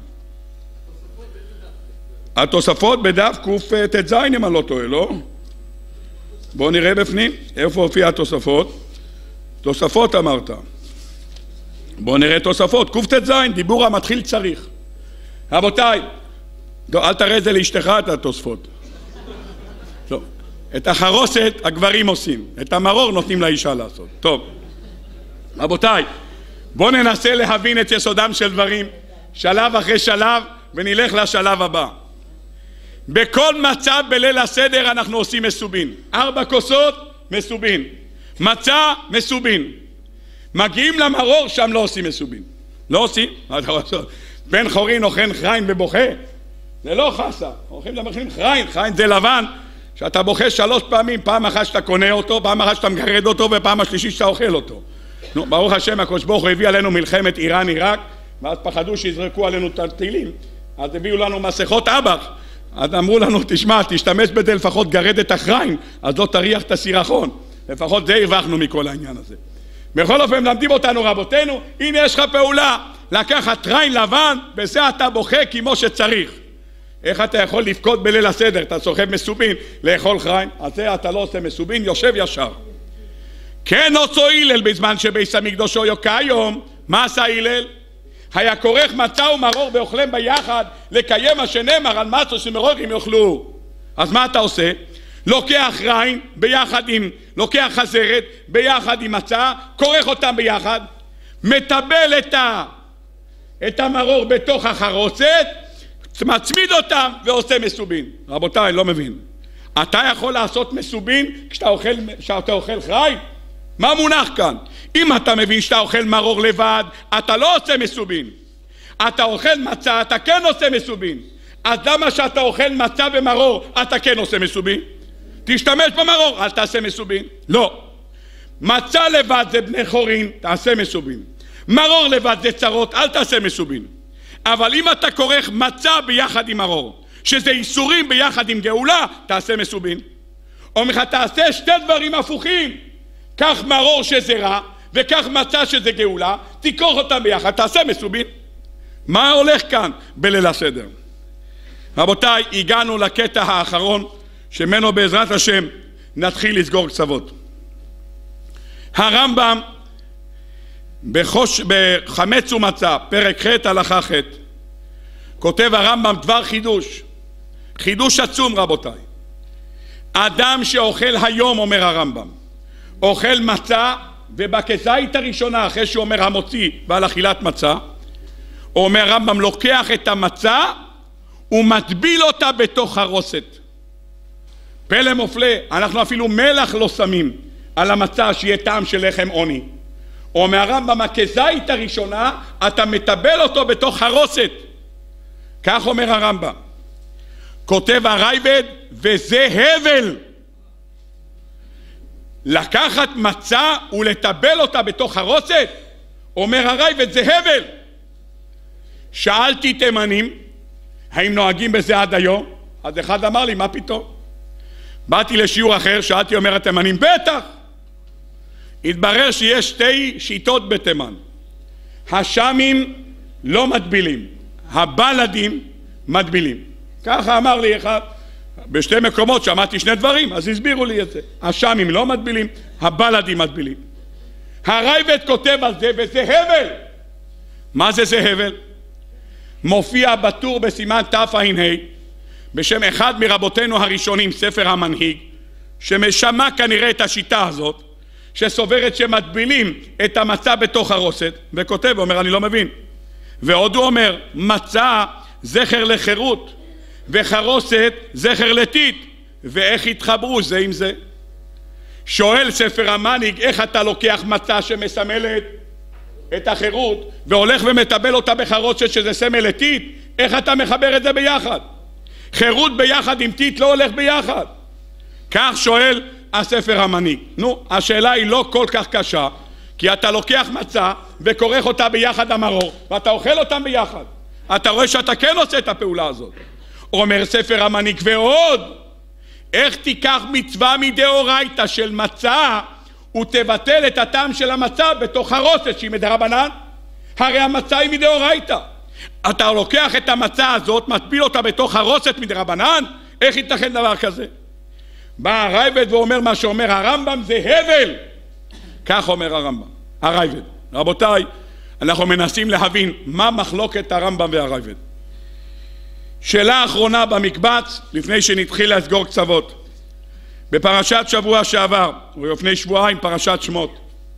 התוספות בדף קט"ז אם אני לא טועה, לא? בואו נראה בפנים, איפה הופיע התוספות? תוספות אמרת. בואו נראה תוספות, קט"ז, דיבור המתחיל צריך. רבותיי, אל תראה את זה לאשתך את התוספות. לא. את החרוסת הגברים עושים, את המרור נותנים לאישה לעשות. טוב, רבותיי, בואו ננסה להבין את יסודם של דברים, שלב אחרי שלב, ונלך לשלב הבא. בכל מצב בליל הסדר אנחנו עושים מסובין. ארבע כוסות, מסובין. מצה, מסובין. מגיעים למרור, שם לא עושים מסובין. לא עושים? בן חורין אוכן חריין ובוכה. זה לא חסה. הולכים למכין חריין. חריין זה לבן, שאתה בוכה שלוש פעמים. פעם אחת שאתה קונה אותו, פעם אחת שאתה מגרד אותו, ופעם השלישית שאתה אוכל אותו. נו, ברוך השם, הקדוש ברוך הוא הביא עלינו מלחמת איראן עיראק, ואז פחדו שיזרקו עלינו טילים. אז הביאו לנו מסכות אב"כ. אז אמרו לנו, תשמע, תשתמש בזה לפחות גרד את החריין, אז לא תריח את הסירחון. לפחות זה הרווחנו מכל העניין הזה. בכל אופן, למדים אותנו רבותינו, הנה יש לך פעולה, לקחת חריין לבן, בזה אתה בוכה כמו שצריך. איך אתה יכול לבכות בליל הסדר? אתה סוחב מסובין, לאכול חריין, אז זה אתה לא עושה מסובין, יושב ישר. כן עושו הלל בזמן שבית המקדוש היה כיום, מה עשה הלל? היה כורך מצה ומרור ואוכלם ביחד לקיים מה שנאמר על מצה שמרורים יאכלו. אז מה אתה עושה? לוקח חריין ביחד עם, לוקח חזרת ביחד עם מצה, כורך אותם ביחד, מטבל את, ה, את המרור בתוך החרוסת, מצמיד אותם ועושה מסובין. רבותיי, לא מבין. אתה יכול לעשות מסובין כשאתה אוכל, כשאתה אוכל חריין? מה מונח כאן? אם אתה מבין שאתה אוכל מרור לבד, אתה לא עושה מסובין. אתה אוכל מצה, אתה כן עושה מסובין. אז למה שאתה אוכל מצה ומרור, אתה כן עושה מסובין? תשתמש במרור, אל תעשה מסובין. לא. מצה לבד זה בני חורין, תעשה מסובין. מרור לבד זה צרות, אל תעשה מסובין. אבל אם אתה כורך מצה ביחד עם מרור, שזה איסורים ביחד עם גאולה, תעשה מסובין. אומר לך, תעשה שתי דברים הפוכים. כך מרור שזה רע, וכך מצה שזה גאולה, תיקח אותם ביחד, תעשה מסובין. מה הולך כאן בליל הסדר? רבותיי, הגענו לקטע האחרון, שמנו בעזרת השם נתחיל לסגור קצוות. הרמב"ם בחוש, בחמץ ומצה, פרק ח' הלכה ח', כותב הרמב"ם דבר חידוש, חידוש עצום רבותיי. אדם שאוכל היום, אומר הרמב"ם, אוכל מצה, ובכזית הראשונה, אחרי שהוא אומר המוציא ועל אכילת מצה, הוא אומר הרמב"ם, לוקח את המצה ומטביל אותה בתוך הרוסת. פלא מופלא, אנחנו אפילו מלח לא שמים על המצה שיהיה טעם של לחם עוני. או מהרמב"ם, הכזית הראשונה אתה מטבל אותו בתוך הרוסת. כך אומר הרמב"ם. כותב הרייבד, וזה הבל. לקחת מצה ולטבל אותה בתוך הרוסת, אומר הרייבד, זה הבל. שאלתי תימנים האם נוהגים בזה עד היום, אז אחד אמר לי, מה פתאום? באתי לשיעור אחר, שאלתי, אומר התימנים, בטח. התברר שיש שתי שיטות בתימן. השמים לא מטבילים, הבלדים מטבילים. ככה אמר לי אחד, בשתי מקומות שמעתי שני דברים, אז הסבירו לי את זה. השמים לא מטבילים, הבלדים מטבילים. הרייבד כותב על זה, וזה הבל. מה זה זה הבל? מופיע בטור בסימן תע"ה בשם אחד מרבותינו הראשונים, ספר המנהיג, שמשמע כנראה את השיטה הזאת, שסוברת שמטבילים את המצה בתוך הרוסת, וכותב, אומר, אני לא מבין. ועוד הוא אומר, מצה זכר לחירות, וחרוסת זכר לטיט, ואיך התחברו זה עם זה? שואל ספר המנהיג, איך אתה לוקח מצה שמסמלת את החירות, והולך ומטבל אותה בחרוסת שזה סמל לטיט, איך אתה מחבר את זה ביחד? חירות ביחד עם טיט לא הולך ביחד. כך שואל הספר המנהיג. נו, השאלה היא לא כל כך קשה, כי אתה לוקח מצה וכורך אותה ביחד המרור, ואתה אוכל אותם ביחד. אתה רואה שאתה כן עושה את הפעולה הזאת. אומר ספר המנהיג, ועוד, איך תיקח מצווה מדאורייתא של מצה ותבטל את הטעם של המצה בתוך הרוסת שהיא מדרבנן? הרי המצה היא מדאורייתא. אתה לוקח את המצה הזאת, מטביל אותה בתוך הרוסת מדרבנן? איך ייתכן דבר כזה? בא הרייבד ואומר מה שאומר הרמב"ם, זה הבל. כך אומר הרמב"ם, הרייבד. רבותיי, אנחנו מנסים להבין מה מחלוקת הרמב"ם והרייבד. שאלה אחרונה במקבץ, לפני שנתחיל לסגור קצוות. בפרשת שבוע שעבר, ולפני שבועיים פרשת שמות,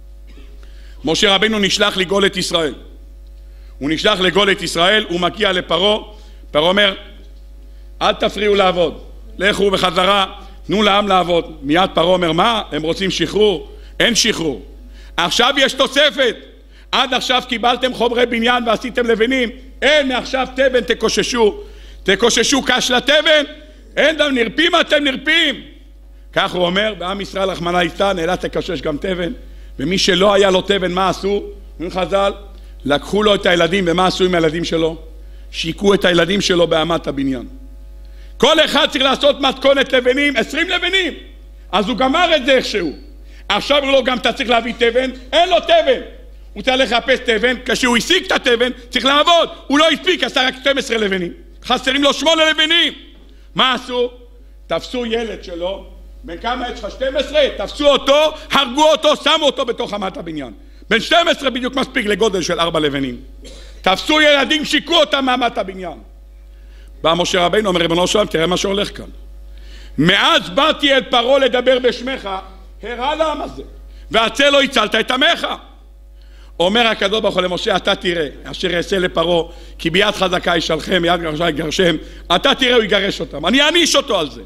משה רבינו נשלח לגאול את ישראל. הוא נשלח לגאול את ישראל, הוא מגיע לפרעה, פרעה אומר, אל תפריעו לעבוד, לכו בחזרה, תנו לעם לעבוד. מיד פרעה אומר, מה? הם רוצים שחרור? אין שחרור. עכשיו יש תוספת. עד עכשיו קיבלתם חומרי בניין ועשיתם לבנים, אין, מעכשיו תבן תקוששו. תקוששו קש לתבן, אין דם נרפים, אתם נרפים. כך הוא אומר, בעם ישראל רחמנא ליצלן נאלץ לקושש גם תבן, ומי שלא היה לו תבן, מה עשו? אומרים חז"ל, לקחו לו את הילדים, ומה עשו עם הילדים שלו? שיקו את הילדים שלו באמת הבניין. כל אחד צריך לעשות מתכונת לבנים, עשרים לבנים, אז הוא גמר את זה איכשהו. עכשיו הוא לא גם אתה צריך להביא תבן, אין לו תבן, הוא צריך לחפש תבן, כשהוא השיג את התבן צריך לעבוד, הוא לא הספיק, עשה רק שתים עשרה לבנים, חסרים לו שמונה לבנים. מה עשו? תפסו ילד שלו, בן כמה יש לך? שתים עשרה, תפסו אותו, הרגו אותו, שמו אותו בתוך אמת הבניין. בן שתים עשרה בדיוק מספיק לגודל של ארבע לבנים. תפסו ילדים, שיקו אותם מאמת הבניין. בא משה רבינו, אומר ריבונו של עולם, תראה מה שהולך כאן. מאז באתי אל פרעה לדבר בשמך, הרע לעם הזה, והצל לא הצלת את עמך. אומר הקדוש ברוך הוא למשה, אתה תראה, אשר יעשה לפרעה, כי ביד חזקה ישלחם, ביד חזקה יגרשם, אתה תראה, הוא יגרש אותם. אני אעניש אותו על זה.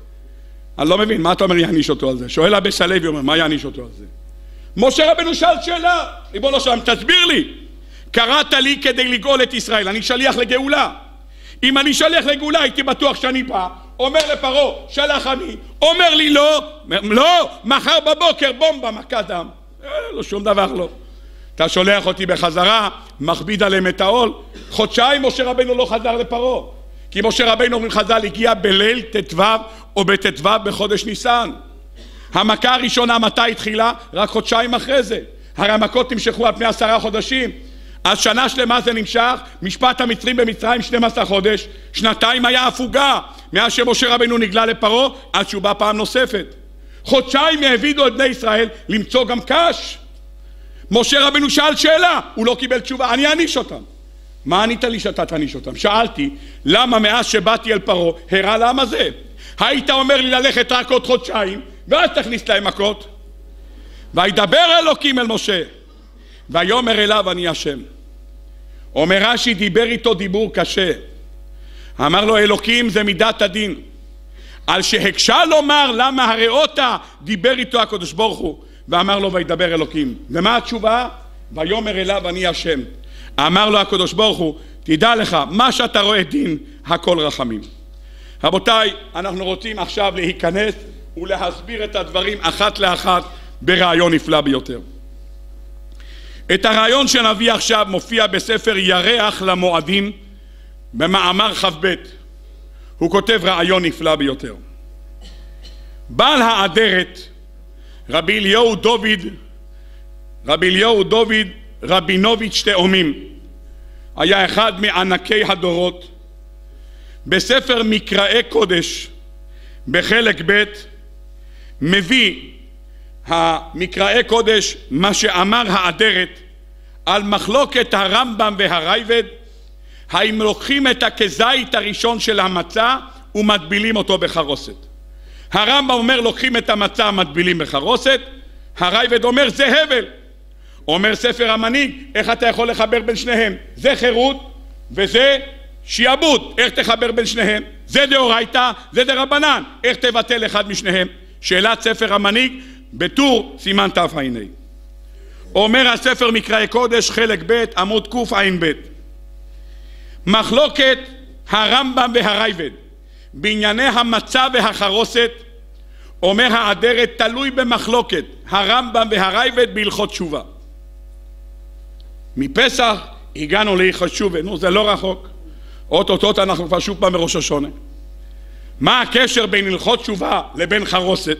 אני לא מבין, מה אתה אומר יעניש אותו על זה? שואל אבא סלוי, אומר, מה יעניש אותו על זה? משה רבינו שאל שאלה, ריבונו של עולם, תסביר לי. קראת לי כדי לגאול את ישראל, אני שליח לגאולה. אם אני שליח לגאולה, הייתי בטוח שאני בא, אומר לפרעה, שלח אני, אומר לי לא, לא, מחר בבוקר בומבה, מכה דם. לא, שום דבר לא. אתה שולח אותי בחזרה, מכביד עליהם את העול. חודשיים משה רבינו לא חזר לפרעה, כי משה רבינו, אומרים חז"ל, הגיע בליל ט"ו או בט"ו בחודש ניסן. המכה הראשונה מתי התחילה? רק חודשיים אחרי זה. הרי המכות נמשכו על פני עשרה חודשים. אז שנה שלמה זה נמשך, משפט המצרים במצרים שנים עשר חודש, שנתיים היה הפוגה, מאז שמשה רבינו נגלה לפרעה, עד שהוא בא פעם נוספת. חודשיים העבידו את בני ישראל למצוא גם קש. משה רבנו שאל שאלה, הוא לא קיבל תשובה, אני אעניש אותם. מה ענית לי שאתה תעניש אותם? שאלתי, למה מאז שבאתי אל פרעה הראה למה זה? היית אומר לי ללכת רק עוד חודשיים ואז תכניס להם מכות. וידבר אלוקים אל משה ויאמר אליו אני השם. אומר רש"י, דיבר איתו דיבור קשה. אמר לו אלוקים זה מידת הדין, על שהקשה לומר למה הראית, דיבר איתו הקדוש ברוך הוא ואמר לו וידבר אלוקים. ומה התשובה? ויאמר אליו אני השם. אמר לו הקדוש ברוך הוא, תדע לך, מה שאתה רואה דין הכל רחמים. רבותיי, אנחנו רוצים עכשיו להיכנס ולהסביר את הדברים אחת לאחת ברעיון נפלא ביותר. את הרעיון שנביא עכשיו מופיע בספר ירח למועדים במאמר ח"ב. הוא כותב רעיון נפלא ביותר. בעל האדרת רבי אליהו דוד רבי אליהו דוד רבינוביץ' תאומים היה אחד מענקי הדורות. בספר מקראי קודש בחלק ב' מביא המקראי קודש מה שאמר האדרת על מחלוקת הרמב"ם והרייבד, האם לוקחים את הכזית הראשון של המצה ומטבילים אותו בחרוסת. הרמב"ם אומר לוקחים את המצה מטבילים בחרוסת, הרייבד אומר זה הבל. אומר ספר המנהיג, איך אתה יכול לחבר בין שניהם? זה חירות וזה שיעבוד, איך תחבר בין שניהם? זה דאורייתא, זה דרבנן, איך תבטל אחד משניהם? שאלת ספר המנהיג בטור סימן תע"ע. אומר הספר מקראי קודש חלק ב' עמוד קע"ב, מחלוקת הרמב"ם והרייבד בענייני המצה והחרוסת, אומר האדרת תלוי במחלוקת הרמב"ם והרייבד בהלכות תשובה. מפסח הגענו להלכות תשובה, נו זה לא רחוק, אוטוטוט אנחנו כבר שוב פעם בראש השונה. מה הקשר בין הלכות תשובה לבין חרוסת?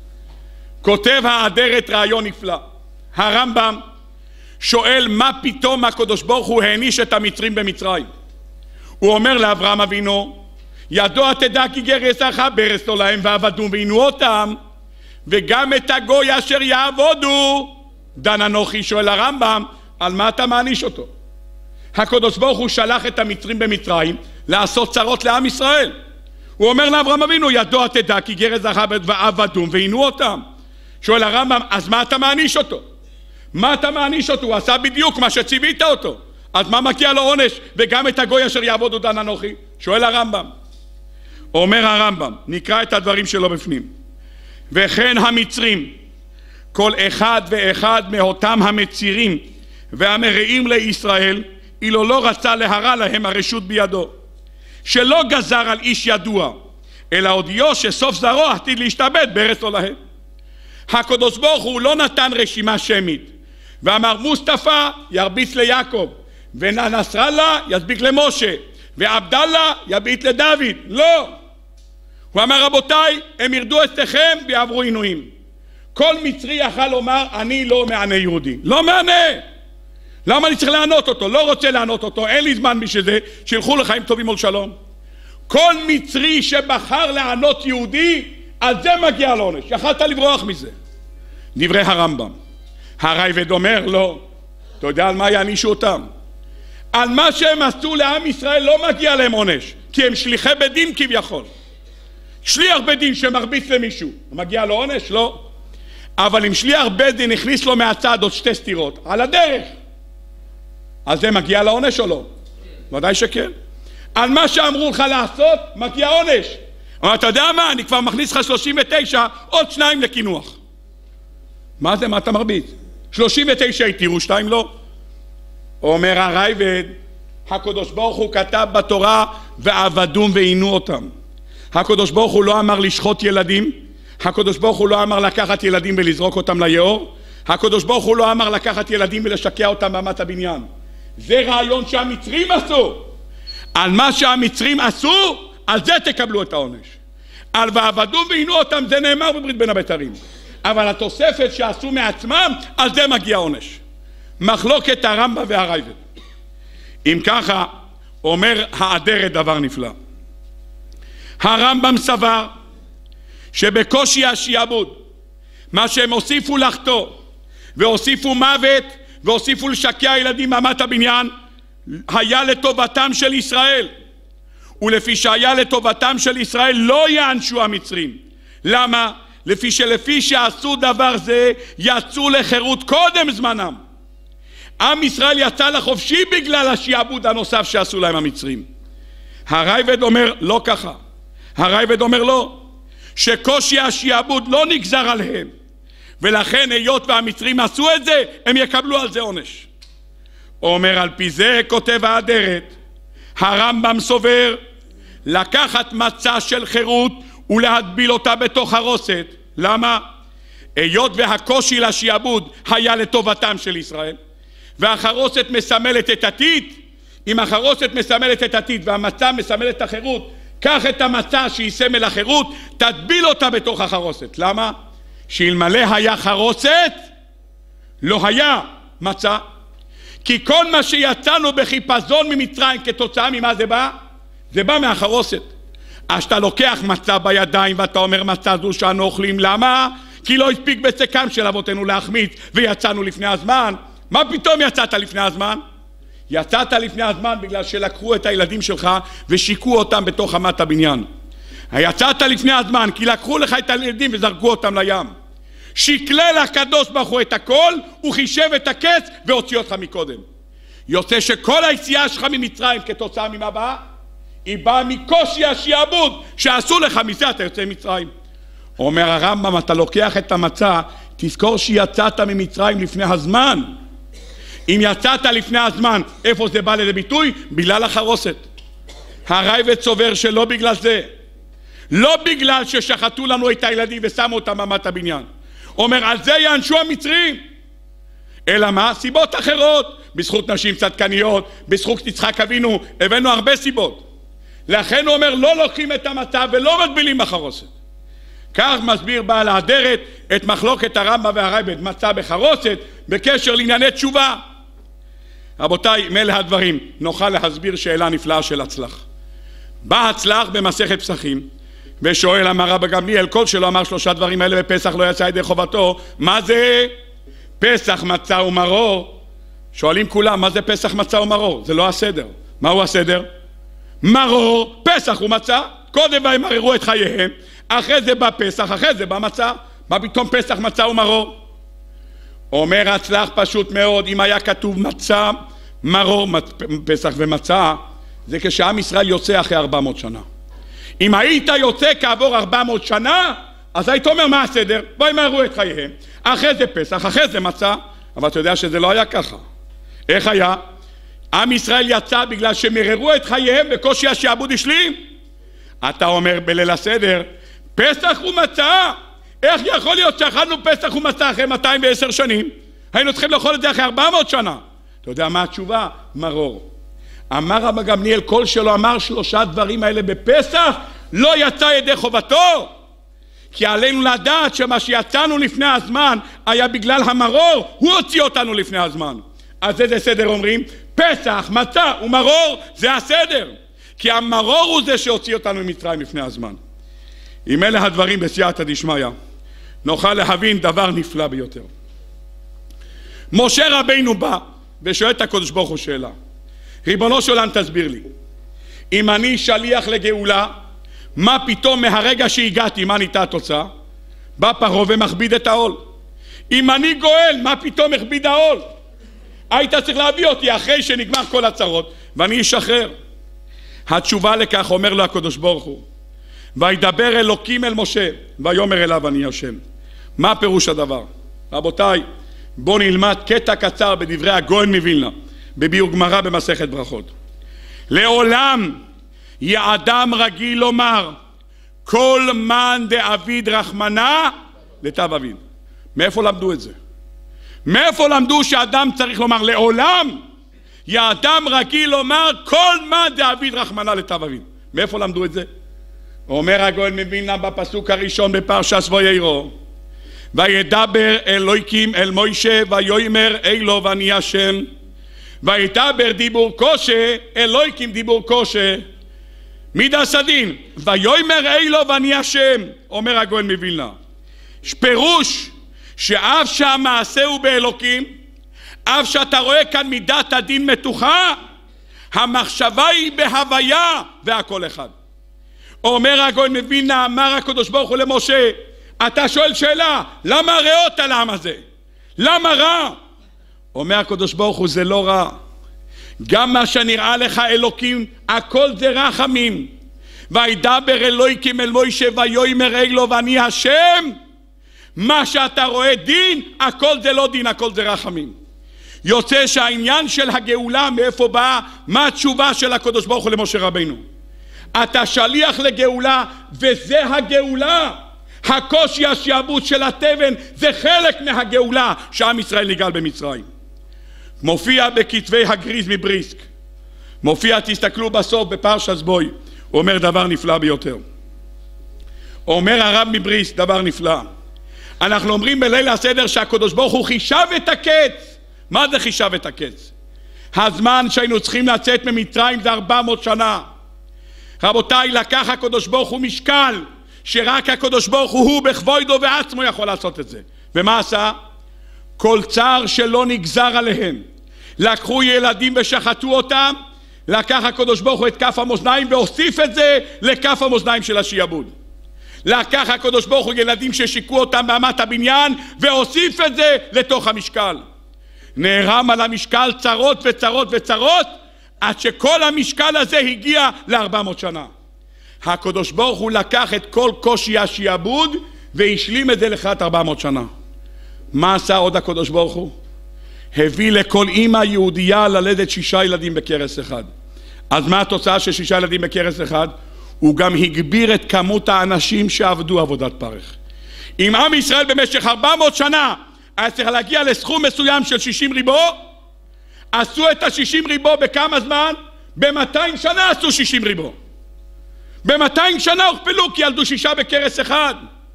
כותב האדרת רעיון נפלא. הרמב"ם שואל מה פתאום הקדוש ברוך הוא העניש את המצרים במצרים. הוא אומר לאברהם אבינו, ידוע תדע כי גר יסעך בארץ לא להם ועבדו ועינו אותם, וגם את הגוי אשר יעבודו דן אנוכי. שואל הרמב"ם, על מה אתה מעניש אותו? הקדוש ברוך הוא שלח את המצרים במצרים לעשות צרות לעם ישראל. הוא אומר לאברהם אבינו, ידוע תדע כי גר יסעך ועבדו ועינו אותם. שואל הרמב"ם, אז מה אתה מעניש אותו? מה אתה מעניש אותו? הוא עשה בדיוק מה שציווית אותו, אז מה מגיע לו עונש? וגם את הגוי אשר יעבודו דן אנוכי? שואל הרמב"ם. אומר הרמב"ם, נקרא את הדברים שלו בפנים. וכן המצרים, כל אחד ואחד מאותם המצירים והמרעים לישראל, אילו לא רצה להרע להם הרשות בידו, שלא גזר על איש ידוע, אלא הודיעו שסוף זרעו עתיד להשתבד בארץ לא להם. הקדוש ברוך הוא לא נתן רשימה שמית ואמר מוסטפא ירביץ ליעקב ונסראללה ידביק למשה ועבדאללה יביט לדוד. לא, הוא אמר רבותיי, הם ירדו אצלכם ויעברו עינויים. כל מצרי יכל לומר אני לא מענה יהודי, לא מענה. למה אני צריך לענות אותו? לא רוצה לענות אותו, אין לי זמן בשביל זה, שילכו לחיים טובים ולשלום. כל מצרי שבחר לענות יהודי, על זה מגיע לו עונש, יכלת לברוח מזה. דברי הרמב"ם. הרייבד אומר לא, אתה יודע על מה יענישו אותם? על מה שהם עשו לעם ישראל לא מגיע להם עונש, כי הם שליחי בית דין כביכול. שליח בית דין שמרביץ למישהו, מגיע לו עונש? לא. אבל אם שליח בית דין הכניס לו מהצד עוד שתי סתירות על הדרך, אז זה מגיע לו עונש או לא? ודאי שכן. על מה שאמרו לך לעשות מגיע עונש. אבל אתה יודע מה, אני כבר מכניס לך שלושים ותשע, עוד שניים לקינוח. מה זה, מה אתה מרביץ? שלושים ותשע התירו, שתיים לא. אומר הרייבד, הקדוש ברוך הוא כתב בתורה ועבדום ועינו אותם. הקדוש ברוך הוא לא אמר לשחוט ילדים, הקדוש ברוך הוא לא אמר לקחת ילדים ולזרוק אותם ליאור, הקדוש ברוך הוא לא אמר לקחת ילדים ולשקע אותם במת הבניין. זה רעיון שהמצרים עשו. על מה שהמצרים עשו, על זה תקבלו את העונש. על ועבדו ועינו אותם זה נאמר בברית בין הבתרים, אבל התוספת שעשו מעצמם, על זה מגיע עונש. מחלוקת הרמב"ם והרייבד. אם ככה, אומר האדרת דבר נפלא. הרמב"ם סבר שבקושי השיעבוד מה שהם הוסיפו לחטוא, והוסיפו מוות, והוסיפו לשקע ילדים מאמת הבניין, היה לטובתם של ישראל. ולפי שהיה לטובתם של ישראל לא יענשו המצרים. למה? לפי שלפי שעשו דבר זה יצאו לחירות קודם זמנם. עם ישראל יצא לחופשי בגלל השיעבוד הנוסף שעשו להם המצרים. הרייבד אומר לא ככה. הרייבד אומר לא, שקושי השיעבוד לא נגזר עליהם, ולכן היות והמצרים עשו את זה הם יקבלו על זה עונש. אומר על פי זה כותב האדרת, הרמב"ם סובר לקחת מצה של חירות ולהדביל אותה בתוך חרוסת. למה? היות והקושי לשיעבוד היה לטובתם של ישראל, והחרוסת מסמלת את עתיד, אם החרוסת מסמלת את עתיד והמצה מסמלת את החירות, קח את המצה שהיא סמל החירות, תדביל אותה בתוך החרוסת. למה? שאלמלא היה חרוסת לא היה מצה. כי כל מה שיצאנו בחיפזון ממצרים כתוצאה ממה זה בא? זה בא מהחרוסת. אז אתה לוקח מצה בידיים ואתה אומר מצה זו שאנו אוכלים. למה? כי לא הספיק בצקם של אבותינו להחמיץ ויצאנו לפני הזמן. מה פתאום יצאת לפני הזמן? יצאת לפני הזמן בגלל שלקחו את הילדים שלך ושיקו אותם בתוך אמת הבניין. יצאת לפני הזמן כי לקחו לך את הילדים וזרקו אותם לים. שקלל הקדוש ברוך הוא את הכל, הוא חישב את הקץ והוציא אותך מקודם. יוצא שכל היציאה שלך ממצרים כתוצאה ממה באה? היא באה מקושי השיעבוד שעשו לך, מזה אתה יוצא ממצרים. אומר הרמב"ם, אתה לוקח את המצה, תזכור שיצאת ממצרים לפני הזמן. אם יצאת לפני הזמן, איפה זה בא לידי ביטוי? בגלל החרוסת. הרייבד סובר שלא בגלל זה, לא בגלל ששחטו לנו את הילדים ושמו אותם מאמת הבניין. אומר על זה יענשו המצרים, אלא מה? סיבות אחרות, בזכות נשים צדקניות, בזכות יצחק אבינו, הבאנו הרבה סיבות. לכן הוא אומר לא לוקחים את המצה ולא מגבילים בחרוסת. כך מסביר בעל האדרת את מחלוקת הרמב"ם והרייבד מצה בחרוסת בקשר לענייני תשובה. רבותיי, מאלה הדברים נוכל להסביר שאלה נפלאה של הצלח. בא הצלח במסכת פסחים ושואל, אמר רבי גמליאל, כל שלא אמר שלושה דברים האלה בפסח לא יצא ידי חובתו, מה זה פסח מצה ומרור? שואלים כולם, מה זה פסח מצה ומרור? זה לא הסדר. מהו הסדר? מרור, פסח ומצה, קודם וימררו את חייהם, אחרי זה בא פסח, אחרי זה בא מצה. מה פתאום פסח מצה ומרור? אומר הצלח פשוט מאוד, אם היה כתוב מצה, מרור, פסח ומצה, זה כשעם ישראל יוצא אחרי ארבע מאות שנה. אם היית יוצא כעבור ארבע מאות שנה, אז היית אומר מה הסדר? וימררו את חייהם, אחרי זה פסח, אחרי זה מצה. אבל אתה יודע שזה לא היה ככה. איך היה? עם ישראל יצא בגלל שמררו את חייהם בקושי השעבוד השלים. אתה אומר בליל הסדר, פסח ומצה. איך יכול להיות שאכלנו פסח ומצה אחרי מאתיים ועשר שנים? היינו צריכים לאכול את זה אחרי ארבע מאות שנה. אתה יודע מה התשובה? מרור. אמר רבי גמליאל, כל שלא אמר שלושה דברים האלה בפסח, לא יצא ידי חובתו. כי עלינו לדעת שמה שיצאנו לפני הזמן היה בגלל המרור, הוא הוציא אותנו לפני הזמן. אז איזה סדר אומרים? פסח, מצה ומרור, זה הסדר. כי המרור הוא זה שהוציא אותנו ממצרים לפני הזמן. אם אלה הדברים בסייעתא דשמיא, נוכל להבין דבר נפלא ביותר. משה רבינו בא ושואל את הקדוש ברוך הוא שאלה, ריבונו של עולם תסביר לי, אם אני שליח לגאולה, מה פתאום מהרגע שהגעתי, מה נהייתה התוצאה? בא פרעה ומכביד את העול. אם אני גואל, מה פתאום מכביד העול? היית צריך להביא אותי אחרי שנגמר כל הצרות ואני אשחרר. התשובה לכך, אומר לו הקדוש ברוך הוא, וידבר אלוקים אל משה ויאמר אליו אני השם. מה פירוש הדבר? רבותיי, בואו נלמד קטע קצר בדברי הגאון מווילנה בביאור גמרא במסכת ברכות. לעולם יאדם רגיל לומר כל מן דאביד רחמנה לטב אביד. מאיפה למדו את זה? מאיפה למדו שאדם צריך לומר לעולם יאדם רגיל לומר כל מן דאביד רחמנה לטב אביד? מאיפה למדו את זה? אומר הגאון מווילנה בפסוק הראשון בפרשת וירא, וידבר אלוהים אל מוישה ויאמר אלו ואני השם, וידבר דיבור קשה אלוהים דיבור קשה מידס הדין, ויאמר אלו ואני השם. אומר הגאון מווילנה, פירוש שאף שהמעשה הוא באלוקים, אף שאתה רואה כאן מידת הדין מתוחה, המחשבה היא בהוויה והכל אחד. אומר הגאון מווילנה, אמר הקדוש ברוך הוא למשה, אתה שואל שאלה, למה רעות על העם הזה? למה רע? אומר הקדוש ברוך הוא, זה לא רע. גם מה שנראה לך אלוקים, הכל זה רחמים. וידבר אלוהיקים אל מוישה ויאמר לו ואני השם. מה שאתה רואה דין, הכל זה לא דין, הכל זה רחמים. יוצא שהעניין של הגאולה מאיפה בא, מה התשובה של הקדוש ברוך הוא למשה רבינו? אתה שליח לגאולה וזה הגאולה. הקושי השעבוד של התבן זה חלק מהגאולה שעם ישראל נגאל במצרים. מופיע בכתבי הגריז מבריסק, מופיע, תסתכלו בסוף בפרשת בוי, הוא אומר דבר נפלא ביותר. אומר הרב מבריסק דבר נפלא. אנחנו אומרים בליל הסדר שהקדוש ברוך הוא חישב את הקץ. מה זה חישב את הקץ? הזמן שהיינו צריכים לצאת ממצרים זה ארבע מאות שנה. רבותיי, לקח הקדוש ברוך הוא משקל שרק הקדוש ברוך הוא, הוא בכבודו ועצמו יכול לעשות את זה. ומה עשה? כל צער שלא נגזר עליהם, לקחו ילדים ושחטו אותם, לקח הקדוש ברוך הוא את כף המאזניים והוסיף את זה לכף המאזניים של השיעבוד. לקח הקדוש ברוך הוא ילדים ששיקו אותם באמת הבניין והוסיף את זה לתוך המשקל. נערם על המשקל צרות וצרות וצרות עד שכל המשקל הזה הגיע ל-ארבע מאות שנה. הקדוש ברוך הוא לקח את כל קושי השיעבוד והשלים את זה לקראת ארבע מאות שנה. מה עשה עוד הקדוש ברוך הוא? הביא לכל אמא יהודייה ללדת שישה ילדים בקרס אחד. אז מה התוצאה של שישה ילדים בקרס אחד? הוא גם הגביר את כמות האנשים שעבדו עבודת פרך. אם עם ישראל במשך ארבע מאות שנה היה צריך להגיע לסכום מסוים של שישים ריבו, עשו את ה-שישים ריבו בכמה זמן? ב-מאתיים שנה עשו שישים ריבו. ב-מאתיים שנה הוכפלו כי ילדו שישה בקרס אחד.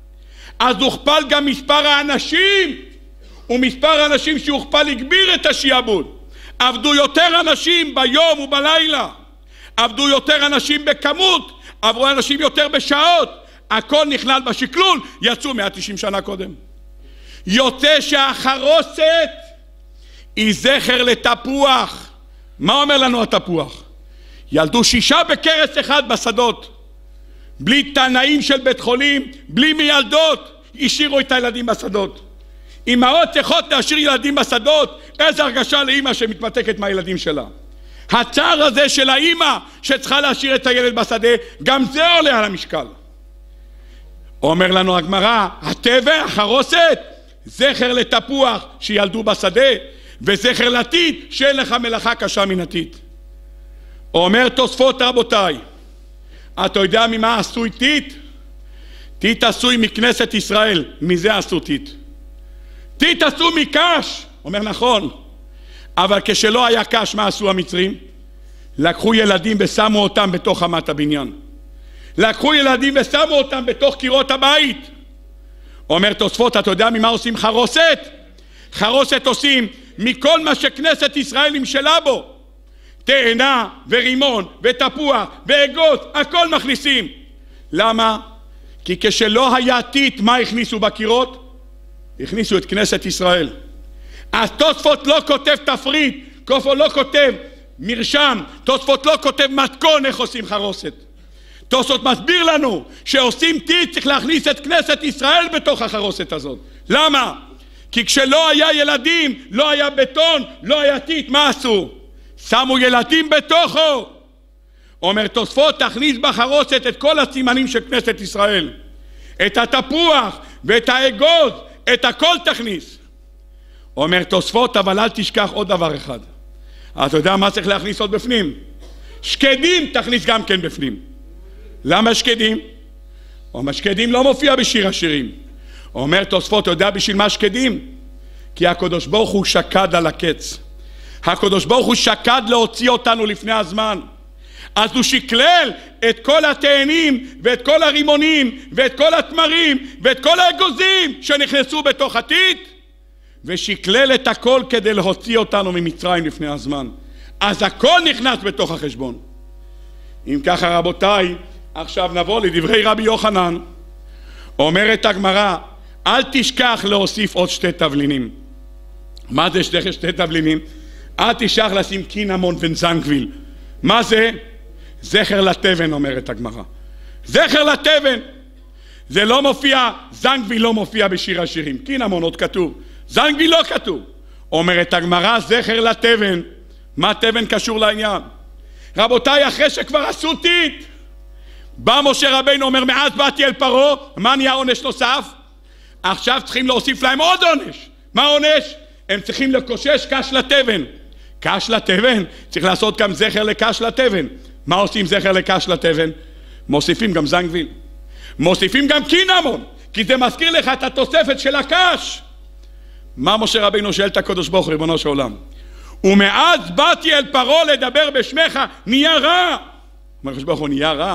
אז הוכפל גם מספר האנשים, ומספר האנשים שהוכפל הגביר את השיעבוד. עבדו יותר אנשים ביום ובלילה, עבדו יותר אנשים בכמות, עברו אנשים יותר בשעות, הכל נכלל בשקלול, יצאו מאה ותשעים שנה קודם. יוצא שהחרוסת היא זכר לתפוח. מה אומר לנו התפוח? ילדו שישה בקרס אחד בשדות, בלי תנאים של בית חולים, בלי מילדות, השאירו את הילדים בשדות. אמהות צריכות להשאיר ילדים בשדות, איזה הרגשה לאמא שמתמתקת מהילדים שלה. הצער הזה של האמא שצריכה להשאיר את הילד בשדה, גם זה עולה על המשקל. אומר לנו הגמרא, הטבע, החרוסת, זכר לתפוח שילדו בשדה, וזכר לטיט שאין לך מלאכה קשה מן הטיט. אומר תוספות, רבותיי, אתה יודע ממה עשוי טיט? טיט עשוי מכנסת ישראל. מזה עשו טיט. טיט עשו מקש. אומר נכון, אבל כשלא היה קש, מה עשו המצרים? לקחו ילדים ושמו אותם בתוך אמת הבניין. לקחו ילדים ושמו אותם בתוך קירות הבית. אומר תוספות, אתה יודע ממה עושים חרוסת? חרוסת עושים מכל מה שכנסת ישראל נמשלה בו. תאנה ורימון ותפוח ואגוז, הכל מכניסים. למה? כי כשלא היה טיט, מה הכניסו בקירות? הכניסו את כנסת ישראל. אז תוספות לא כותב תפריט, תוספות לא כותב מרשם, תוספות לא כותב מתכון איך עושים חרוסת. תוספות מסביר לנו שעושים טיט צריך להכניס את כנסת ישראל בתוך החרוסת הזאת. למה? כי כשלא היה ילדים, לא היה בטון, לא היה טיט, מה עשו? שמו ילדים בתוכו. אומר תוספות, תכניס בחרוסת את כל הסימנים של כנסת ישראל, את התפוח ואת האגוז, את הכל תכניס. אומר תוספות, אבל אל תשכח עוד דבר אחד. אתה יודע מה צריך להכניס עוד בפנים? שקדים תכניס גם כן בפנים. למה שקדים? אומר שקדים לא מופיע בשיר השירים. אומר תוספות, אתה יודע בשביל מה שקדים? כי הקדוש ברוך הוא שקד על הקץ. הקדוש ברוך הוא שקד להוציא אותנו לפני הזמן. אז הוא שקלל את כל התאנים ואת כל הרימונים ואת כל התמרים ואת כל האגוזים שנכנסו בתוך הטיט, ושקלל את הכל כדי להוציא אותנו ממצרים לפני הזמן. אז הכל נכנס בתוך החשבון. אם ככה רבותיי, עכשיו נבוא לדברי רבי יוחנן. אומרת הגמרא, אל תשכח להוסיף עוד שתי תבלינים. מה זה שתי, שתי תבלינים? אל תשכח לשים קינמון וזנגוויל. מה זה? זכר לתבן, אומרת הגמרא. זכר לתבן. זה לא מופיע, זנגוויל לא מופיע בשיר השירים. קינמון עוד כתוב, זנגוויל לא כתוב. אומרת הגמרא, זכר לתבן. מה תבן קשור לעניין? רבותיי, אחרי שכבר עשו טיט, בא משה רבינו, אומר, מאז באתי אל פרעה, מה נהיה עונש נוסף? עכשיו צריכים להוסיף להם עוד עונש. מה עונש? הם צריכים לקושש קש לתבן. קש לתבן? צריך לעשות גם זכר לקש לתבן. מה עושים זכר לקש לתבן? מוסיפים גם זנגוויל. מוסיפים גם קינמון, כי זה מזכיר לך את התוספת של הקש. מה משה רבינו שואל את הקדוש ברוך הוא, ריבונו של עולם? ומאז באתי אל פרעה לדבר בשמך, נהיה רע. אומר הקדוש ברוך הוא, נהיה רע.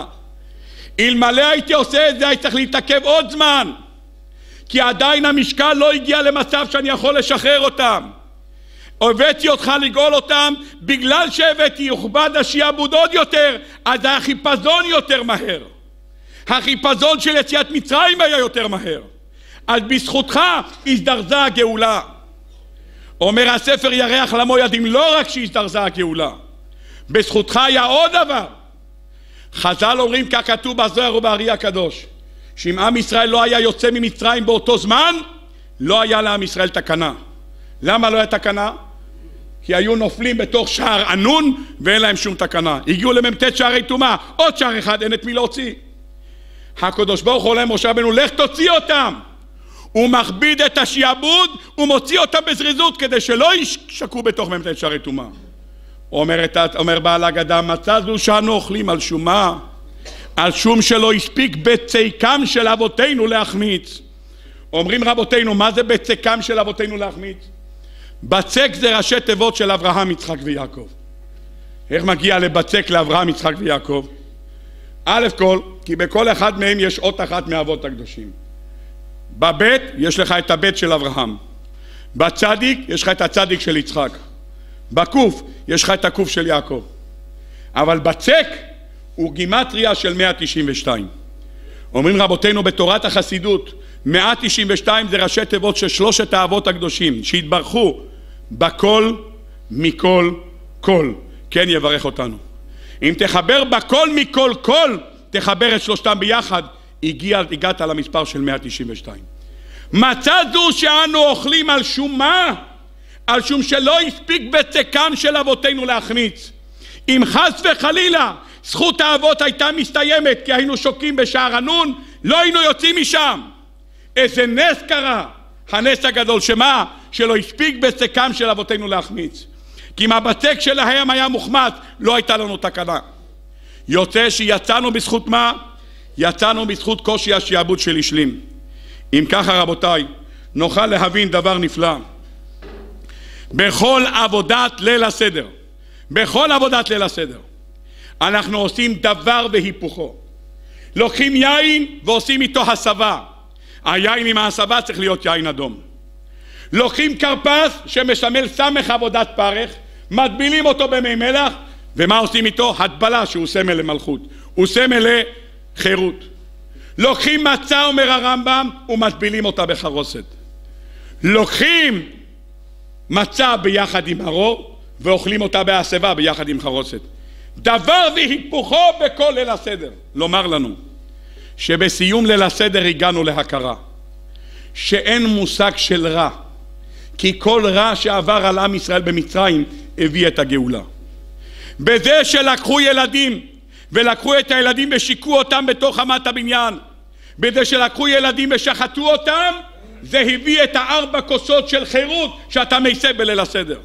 אלמלא הייתי עושה את זה, הייתי צריך להתעכב עוד זמן, כי עדיין המשקל לא הגיע למצב שאני יכול לשחרר אותם. הבאתי אותך לגאול אותם, בגלל שהבאתי יוכבד השיעבוד עוד יותר, אז החיפזון יותר מהר. החיפזון של יציאת מצרים היה יותר מהר. אז בזכותך הזדרזה הגאולה. אומר הספר ירח למוידים, לא רק שהזדרזה הגאולה, בזכותך היה עוד דבר. חז"ל אומרים, כך כתוב בזוהר ובארי הקדוש, שאם עם ישראל לא היה יוצא ממצרים באותו זמן, לא היה לעם ישראל תקנה. למה לא היה תקנה? כי היו נופלים בתוך שער ענון ואין להם שום תקנה. הגיעו למ"ט שערי טומאה, עוד שער אחד, אין את מי להוציא. הקדוש ברוך הוא אומר למשה רבנו, לך תוציא אותם. הוא מכביד את השיעבוד, הוא מוציא אותם בזריזות כדי שלא ישקעו בתוך מ"ט שערי טומאה. אומר, אומר בעל הגדה, מצא זו שאנו אוכלים על שומה, על שום שלא הספיק בציקם של אבותינו להחמיץ. אומרים רבותינו, מה זה בציקם של אבותינו להחמיץ? בצק זה ראשי תיבות של אברהם, יצחק ויעקב. איך מגיע לבצק לאברהם, יצחק ויעקב? א' כל, כי בכל אחד מהם יש אות אחת מהאבות הקדושים. בבית יש לך את הבית של אברהם, בצדיק יש לך את הצדיק של יצחק, בקוף יש לך את הקוף של יעקב, אבל בצק הוא גימטריה של מאה תשעים ושתיים. אומרים רבותינו בתורת החסידות, מאה תשעים ושתיים זה ראשי תיבות של שלושת האבות הקדושים שהתברכו בכל מכל כל, כן יברך אותנו. אם תחבר בכל מכל כל, תחבר את שלושתם ביחד, הגיע, הגעת למספר של מאה תשעים ושתיים. מצא זו שאנו אוכלים על שום מה? על שום שלא הספיק בצקם של אבותינו להחמיץ. אם חס וחלילה זכות האבות הייתה מסתיימת כי היינו שוקים בשער ענון, לא היינו יוצאים משם. איזה נס קרה, הנס הגדול, שמה? שלא הספיק בצקם של אבותינו להחמיץ. כי אם הבצק שלהם היה מוחמץ, לא הייתה לנו תקנה. יוצא שיצאנו בזכות מה? יצאנו בזכות קושי השיעבוד של השלים. אם ככה רבותיי, נוכל להבין דבר נפלא. בכל עבודת ליל הסדר, בכל עבודת ליל הסדר, אנחנו עושים דבר והיפוכו. לוקחים יין ועושים איתו הסבה. היין עם ההסבה צריך להיות יין אדום. לוקחים קרפס שמשמל סמך עבודת פרך, מטבילים אותו במי מלח, ומה עושים איתו? הטבלה, שהוא סמל למלכות, הוא סמל לחירות. לוקחים מצה, אומר הרמב"ם, ומטבילים אותה בחרוסת. לוקחים מצה ביחד עם הרור, ואוכלים אותה בהסבה ביחד עם חרוסת. דבר והיפוכו בכל ליל הסדר. לומר לנו שבסיום ליל הסדר הגענו להכרה שאין מושג של רע, כי כל רע שעבר על עם ישראל במצרים הביא את הגאולה. בזה שלקחו ילדים ולקחו את הילדים ושיקו אותם בתוך אמת הבניין, בזה שלקחו ילדים ושחטו אותם, זה הביא את הארבע כוסות של חירות שאתה מייסה בליל הסדר.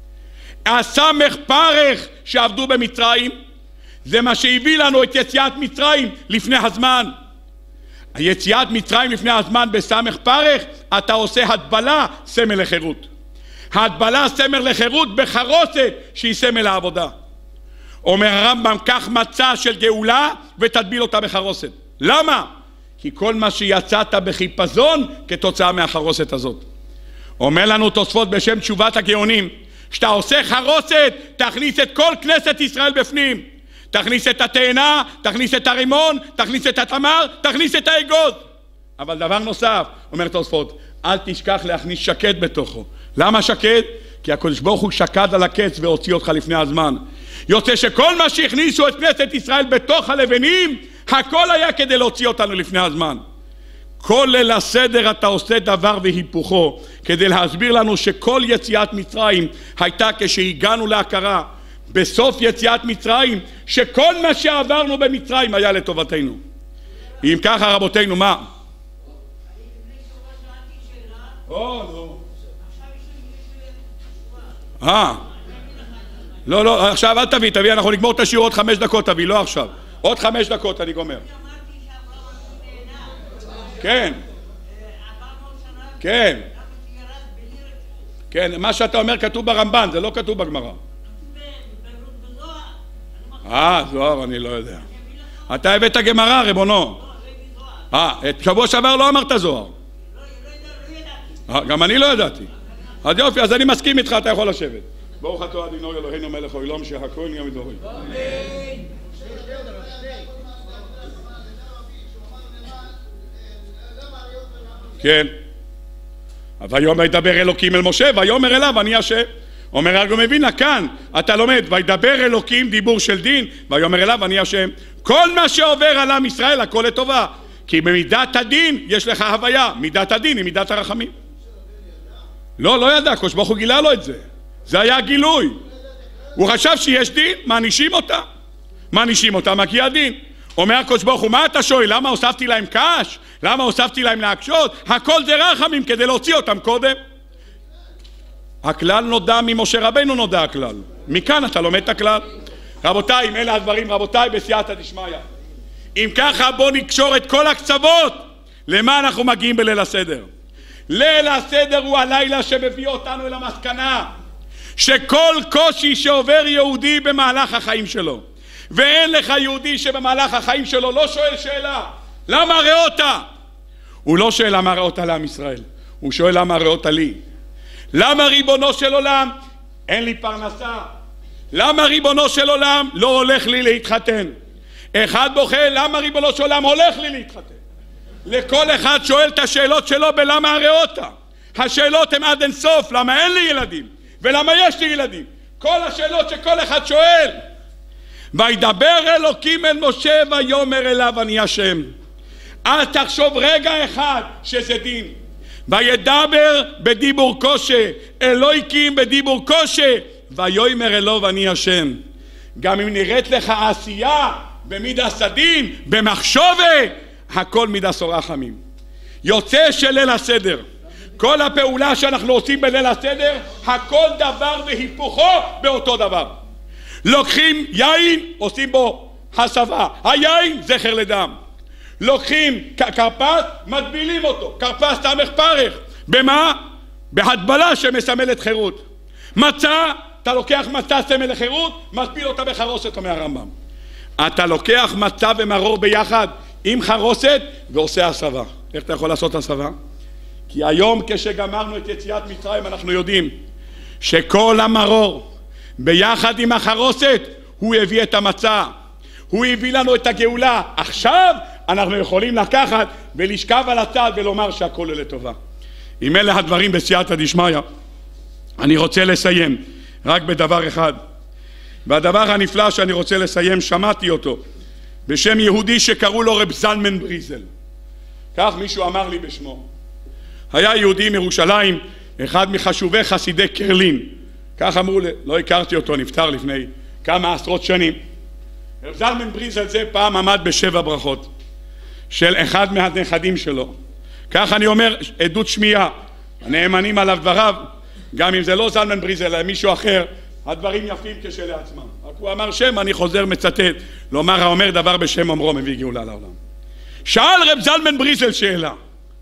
הסמך פרך שעבדו במצרים, זה מה שהביא לנו את יציאת מצרים לפני הזמן. היציאת מצרים לפני הזמן בסמך פרך, אתה עושה הטבלה, סמל לחירות. ההטבלה סמל לחירות בחרוסת שהיא סמל לעבודה. אומר הרמב"ם, כך מצה של גאולה ותטביל אותה בחרוסת. למה? כי כל מה שיצאת בחיפזון כתוצאה מהחרוסת הזאת. אומר לנו תוספות בשם תשובת הגאונים, שאתה עושה חרוסת, תכניס את כל כנסת ישראל בפנים. תכניס את התאנה, תכניס את הרימון, תכניס את התמר, תכניס את האגוז. אבל דבר נוסף, אומר תוספות, אל תשכח להכניס שקט בתוכו. למה שקט? כי הקדוש ברוך הוא שקד על הקץ והוציא אותך לפני הזמן. יוצא שכל מה שהכניסו את כנסת ישראל בתוך הלבנים, הכל היה כדי להוציא אותנו לפני הזמן. כל ליל הסדר אתה עושה דבר והיפוכו, כדי להסביר לנו שכל יציאת מצרים הייתה כשהגענו להכרה בסוף יציאת מצרים, שכל מה שעברנו במצרים היה לטובתנו. אם ככה רבותינו, מה? או, נו. אה. לא, לא, עכשיו אל תביא, תביא, אנחנו נגמור את השיעור עוד חמש דקות, תביא, לא עכשיו. עוד חמש דקות אני גומר. כן. כן. כן, מה שאתה אומר כתוב ברמב"ן, זה לא כתוב בגמרא. אה, זוהר, אני לא יודע. אתה הבאת גמרא, ריבונו. אה, את שבוע שעבר לא אמרת זוהר. גם אני לא ידעתי. אז יופי, אז אני מסכים איתך, אתה יכול לשבת. ברוך אתה אדוני אלוהינו מלך העולם שהכל נהיה מדורי. כן. ויאמר ידבר אלוקים אל משה, ויאמר אליו אני השם. אומר הרגו מבינה, כאן אתה לומד, וידבר אלוקים דיבור של דין, ויאמר אליו אני השם. כל מה שעובר על עם ישראל הכל לטובה, כי במידת הדין יש לך הוויה, מידת הדין היא מידת הרחמים. לא, לא ידע, הקדוש ברוך הוא גילה לו את זה. זה היה גילוי. הוא חשב שיש דין, מענישים אותה. מענישים אותה, מגיע דין. אומר הקדוש ברוך הוא, מה אתה שואל? למה הוספתי להם קש? למה הוספתי להם להקשות? הכל זה רחמים כדי להוציא אותם קודם. הכלל נודע ממשה רבנו נודע הכלל. מכאן אתה לומד את הכלל. רבותיי, אם אלה הדברים, רבותיי, בסייעתא דשמיא. אם ככה בוא נקשור את כל הקצוות. למה אנחנו מגיעים בליל הסדר? ליל הסדר הוא הלילה שמביא אותנו אל המסקנה שכל קושי שעובר יהודי במהלך החיים שלו, ואין לך יהודי שבמהלך החיים שלו לא שואל שאלה למה ראות? הוא לא שואל למה ראות לעם ישראל, הוא שואל למה ראות לי. למה ריבונו של עולם אין לי פרנסה? למה ריבונו של עולם לא הולך לי להתחתן? אחד בוכה למה ריבונו של עולם הולך לי להתחתן. לכל אחד שואל את השאלות שלו בלמה הראות. השאלות הן עד אין סוף, למה אין לי ילדים ולמה יש לי ילדים, כל השאלות שכל אחד שואל. וידבר אלוקים אל משה ויאמר אליו אני השם. אל תחשוב רגע אחד שזה דין. וידבר בדיבור קושי, אלוהיקים בדיבור קושי, ויאמר אלו ואני השם. גם אם נראית לך עשייה במידס הדין, במחשבה, הכל מידס רחמים. יוצא של ליל הסדר, כל הפעולה שאנחנו עושים בליל הסדר, הכל דבר והיפוכו באותו דבר. לוקחים יין, עושים בו הסבה, היין זכר לדם. לוקחים קרפס, מטבילים אותו, קרפס תמך פרך. במה? בהטבלה שמסמלת חירות. מצה, אתה לוקח מצה סמל לחירות, מטביל אותה בחרוסת, אומר הרמב"ם. אתה לוקח מצה ומרור ביחד עם חרוסת ועושה הסבה. איך אתה יכול לעשות הסבה? כי היום כשגמרנו את יציאת מצרים אנחנו יודעים שכל המרור ביחד עם החרוסת הוא הביא את המצה, הוא הביא לנו את הגאולה. עכשיו אנחנו יכולים לקחת ולשכב על הצד ולומר שהכל לטובה. אם אלה הדברים בסייעתא דשמיא, אני רוצה לסיים רק בדבר אחד, והדבר הנפלא שאני רוצה לסיים, שמעתי אותו בשם יהודי שקראו לו רב זלמן בריזל. כך מישהו אמר לי בשמו. היה יהודי מירושלים, אחד מחשובי חסידי קרלין, כך אמרו לי, לא הכרתי אותו, נפטר לפני כמה עשרות שנים. רב זלמן בריזל זה פעם עמד בשבע ברכות של אחד מהנכדים שלו. כך אני אומר, עדות שמיעה, הנאמנים עליו דבריו, גם אם זה לא זלמן בריזל אלא מישהו אחר, הדברים יפים כשלעצמם. רק הוא אמר שם, אני חוזר מצטט, לומר האומר דבר בשם אומרו מביא גאולה לעולם. שאל רב זלמן בריזל שאלה,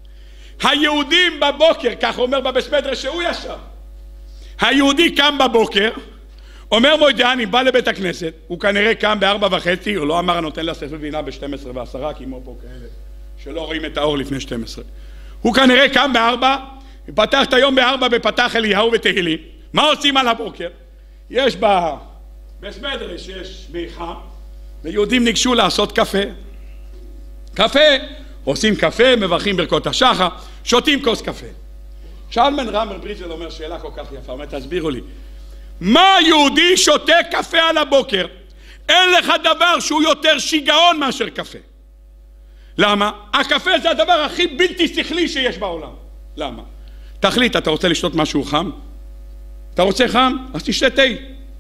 היהודים בבוקר, כך אומר בבית מדרש שהוא ישב, היהודי קם בבוקר, אומר מוידיאני, בא לבית הכנסת, הוא כנראה קם בארבע וחצי, הוא לא אמר נותן לספר וינה בשתים עשרה ועשרה, כמו פה כאלה שלא רואים את האור לפני שתים עשרה. הוא כנראה קם בארבע, פתח את היום בארבע בפתח אליהו ותהילים. מה עושים על הבוקר? יש בבית מדרש, יש מיחם, ויהודים ניגשו לעשות קפה. קפה, עושים קפה, מברכים ברכות השחר, שותים כוס קפה. שלמן רמר בריזל אומר שאלה כל כך יפה, אומר תסבירו לי, מה יהודי שותה קפה על הבוקר? אין לך דבר שהוא יותר שיגעון מאשר קפה. למה? הקפה זה הדבר הכי בלתי שכלי שיש בעולם. למה? תחליט, אתה רוצה לשתות משהו חם? אתה רוצה חם? אז תשתה תה.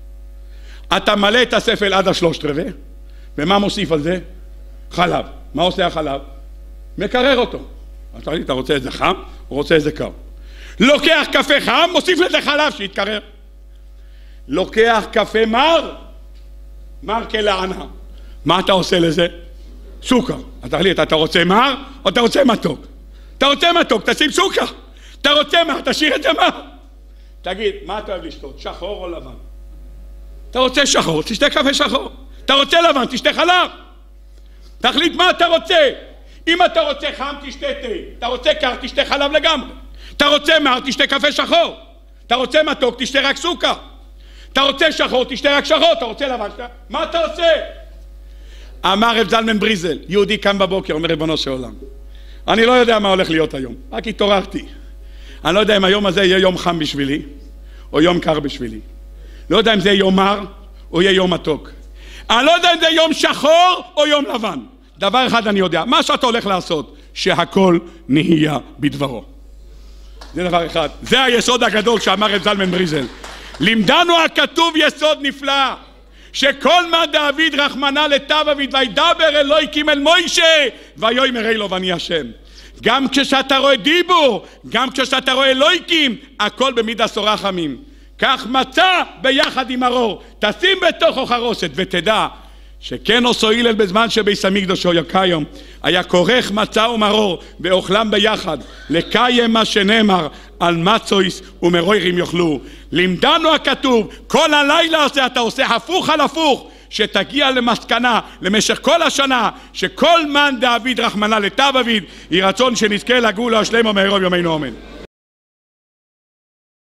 אתה מלא את הספל עד השלושת רבעי, ומה מוסיף על זה? חלב. מה עושה החלב? מקרר אותו. אז תחליט, אתה רוצה את זה חם או רוצה את זה קר? לוקח קפה חם, מוסיף לזה חלב שיתקרר. לוקח קפה מר, מר כלענה. מה אתה עושה לזה? סוכר. אז תחליט, אתה רוצה מר או אתה רוצה מתוק? אתה רוצה מתוק, תשים סוכר. אתה רוצה מר, תשאיר את זה מר. תגיד, מה אתה אוהב לשתות? שחור או לבן? אתה רוצה שחור, תשתה קפה שחור. אתה רוצה לבן, תשתה חלב. תחליט מה אתה רוצה. אם אתה רוצה חם, תשתה תה. אתה רוצה קר, תשתה חלב לגמרי. אתה רוצה מר, תשתה קפה שחור. אתה רוצה מתוק, תשתה רק סוכר. אתה רוצה שחור, תשתה רק שחור. אתה רוצה לבן, תשתה... מה אתה רוצה? אמר רב זלמן בריזל, יהודי קם בבוקר, אומר ריבונו של עולם, אני לא יודע מה הולך להיות היום, רק התעוררתי. אני לא יודע אם היום הזה יהיה יום חם בשבילי, או יום קר בשבילי. לא יודע אם זה יום מר, או יהיה יום מתוק. אני לא יודע אם זה יום שחור, או יום לבן. דבר אחד אני יודע, מה שאתה הולך לעשות, שהכל נהיה בדברו. זה דבר אחד. זה היסוד הגדול שאמר רב זלמן בריזל. לימדנו הכתוב יסוד נפלא, שכל מה דוד רחמנא לטב-אביד וידבר אלוהיקים אל מוישה ויאמר אלוהו ואני השם. גם כשאתה רואה דיבור, גם כשאתה רואה אלוהיקים, הכל במידס ורחמים. כך מצא ביחד עם ארור, תשים בתוכו חרוסת ותדע שכן עושו הלל בזמן שביס המקדוש היה קיים, היה כורך מצה ומרור ואוכלם ביחד לקיים מה שנאמר על מצויס ומרוירים יאכלו. לימדנו הכתוב, כל הלילה הזה אתה עושה הפוך על הפוך, שתגיע למסקנה למשך כל השנה שכל מן דוד רחמנא לטב-אביד יהי רצון שנזכה לגאולה השלמה מהרה בימינו אמן.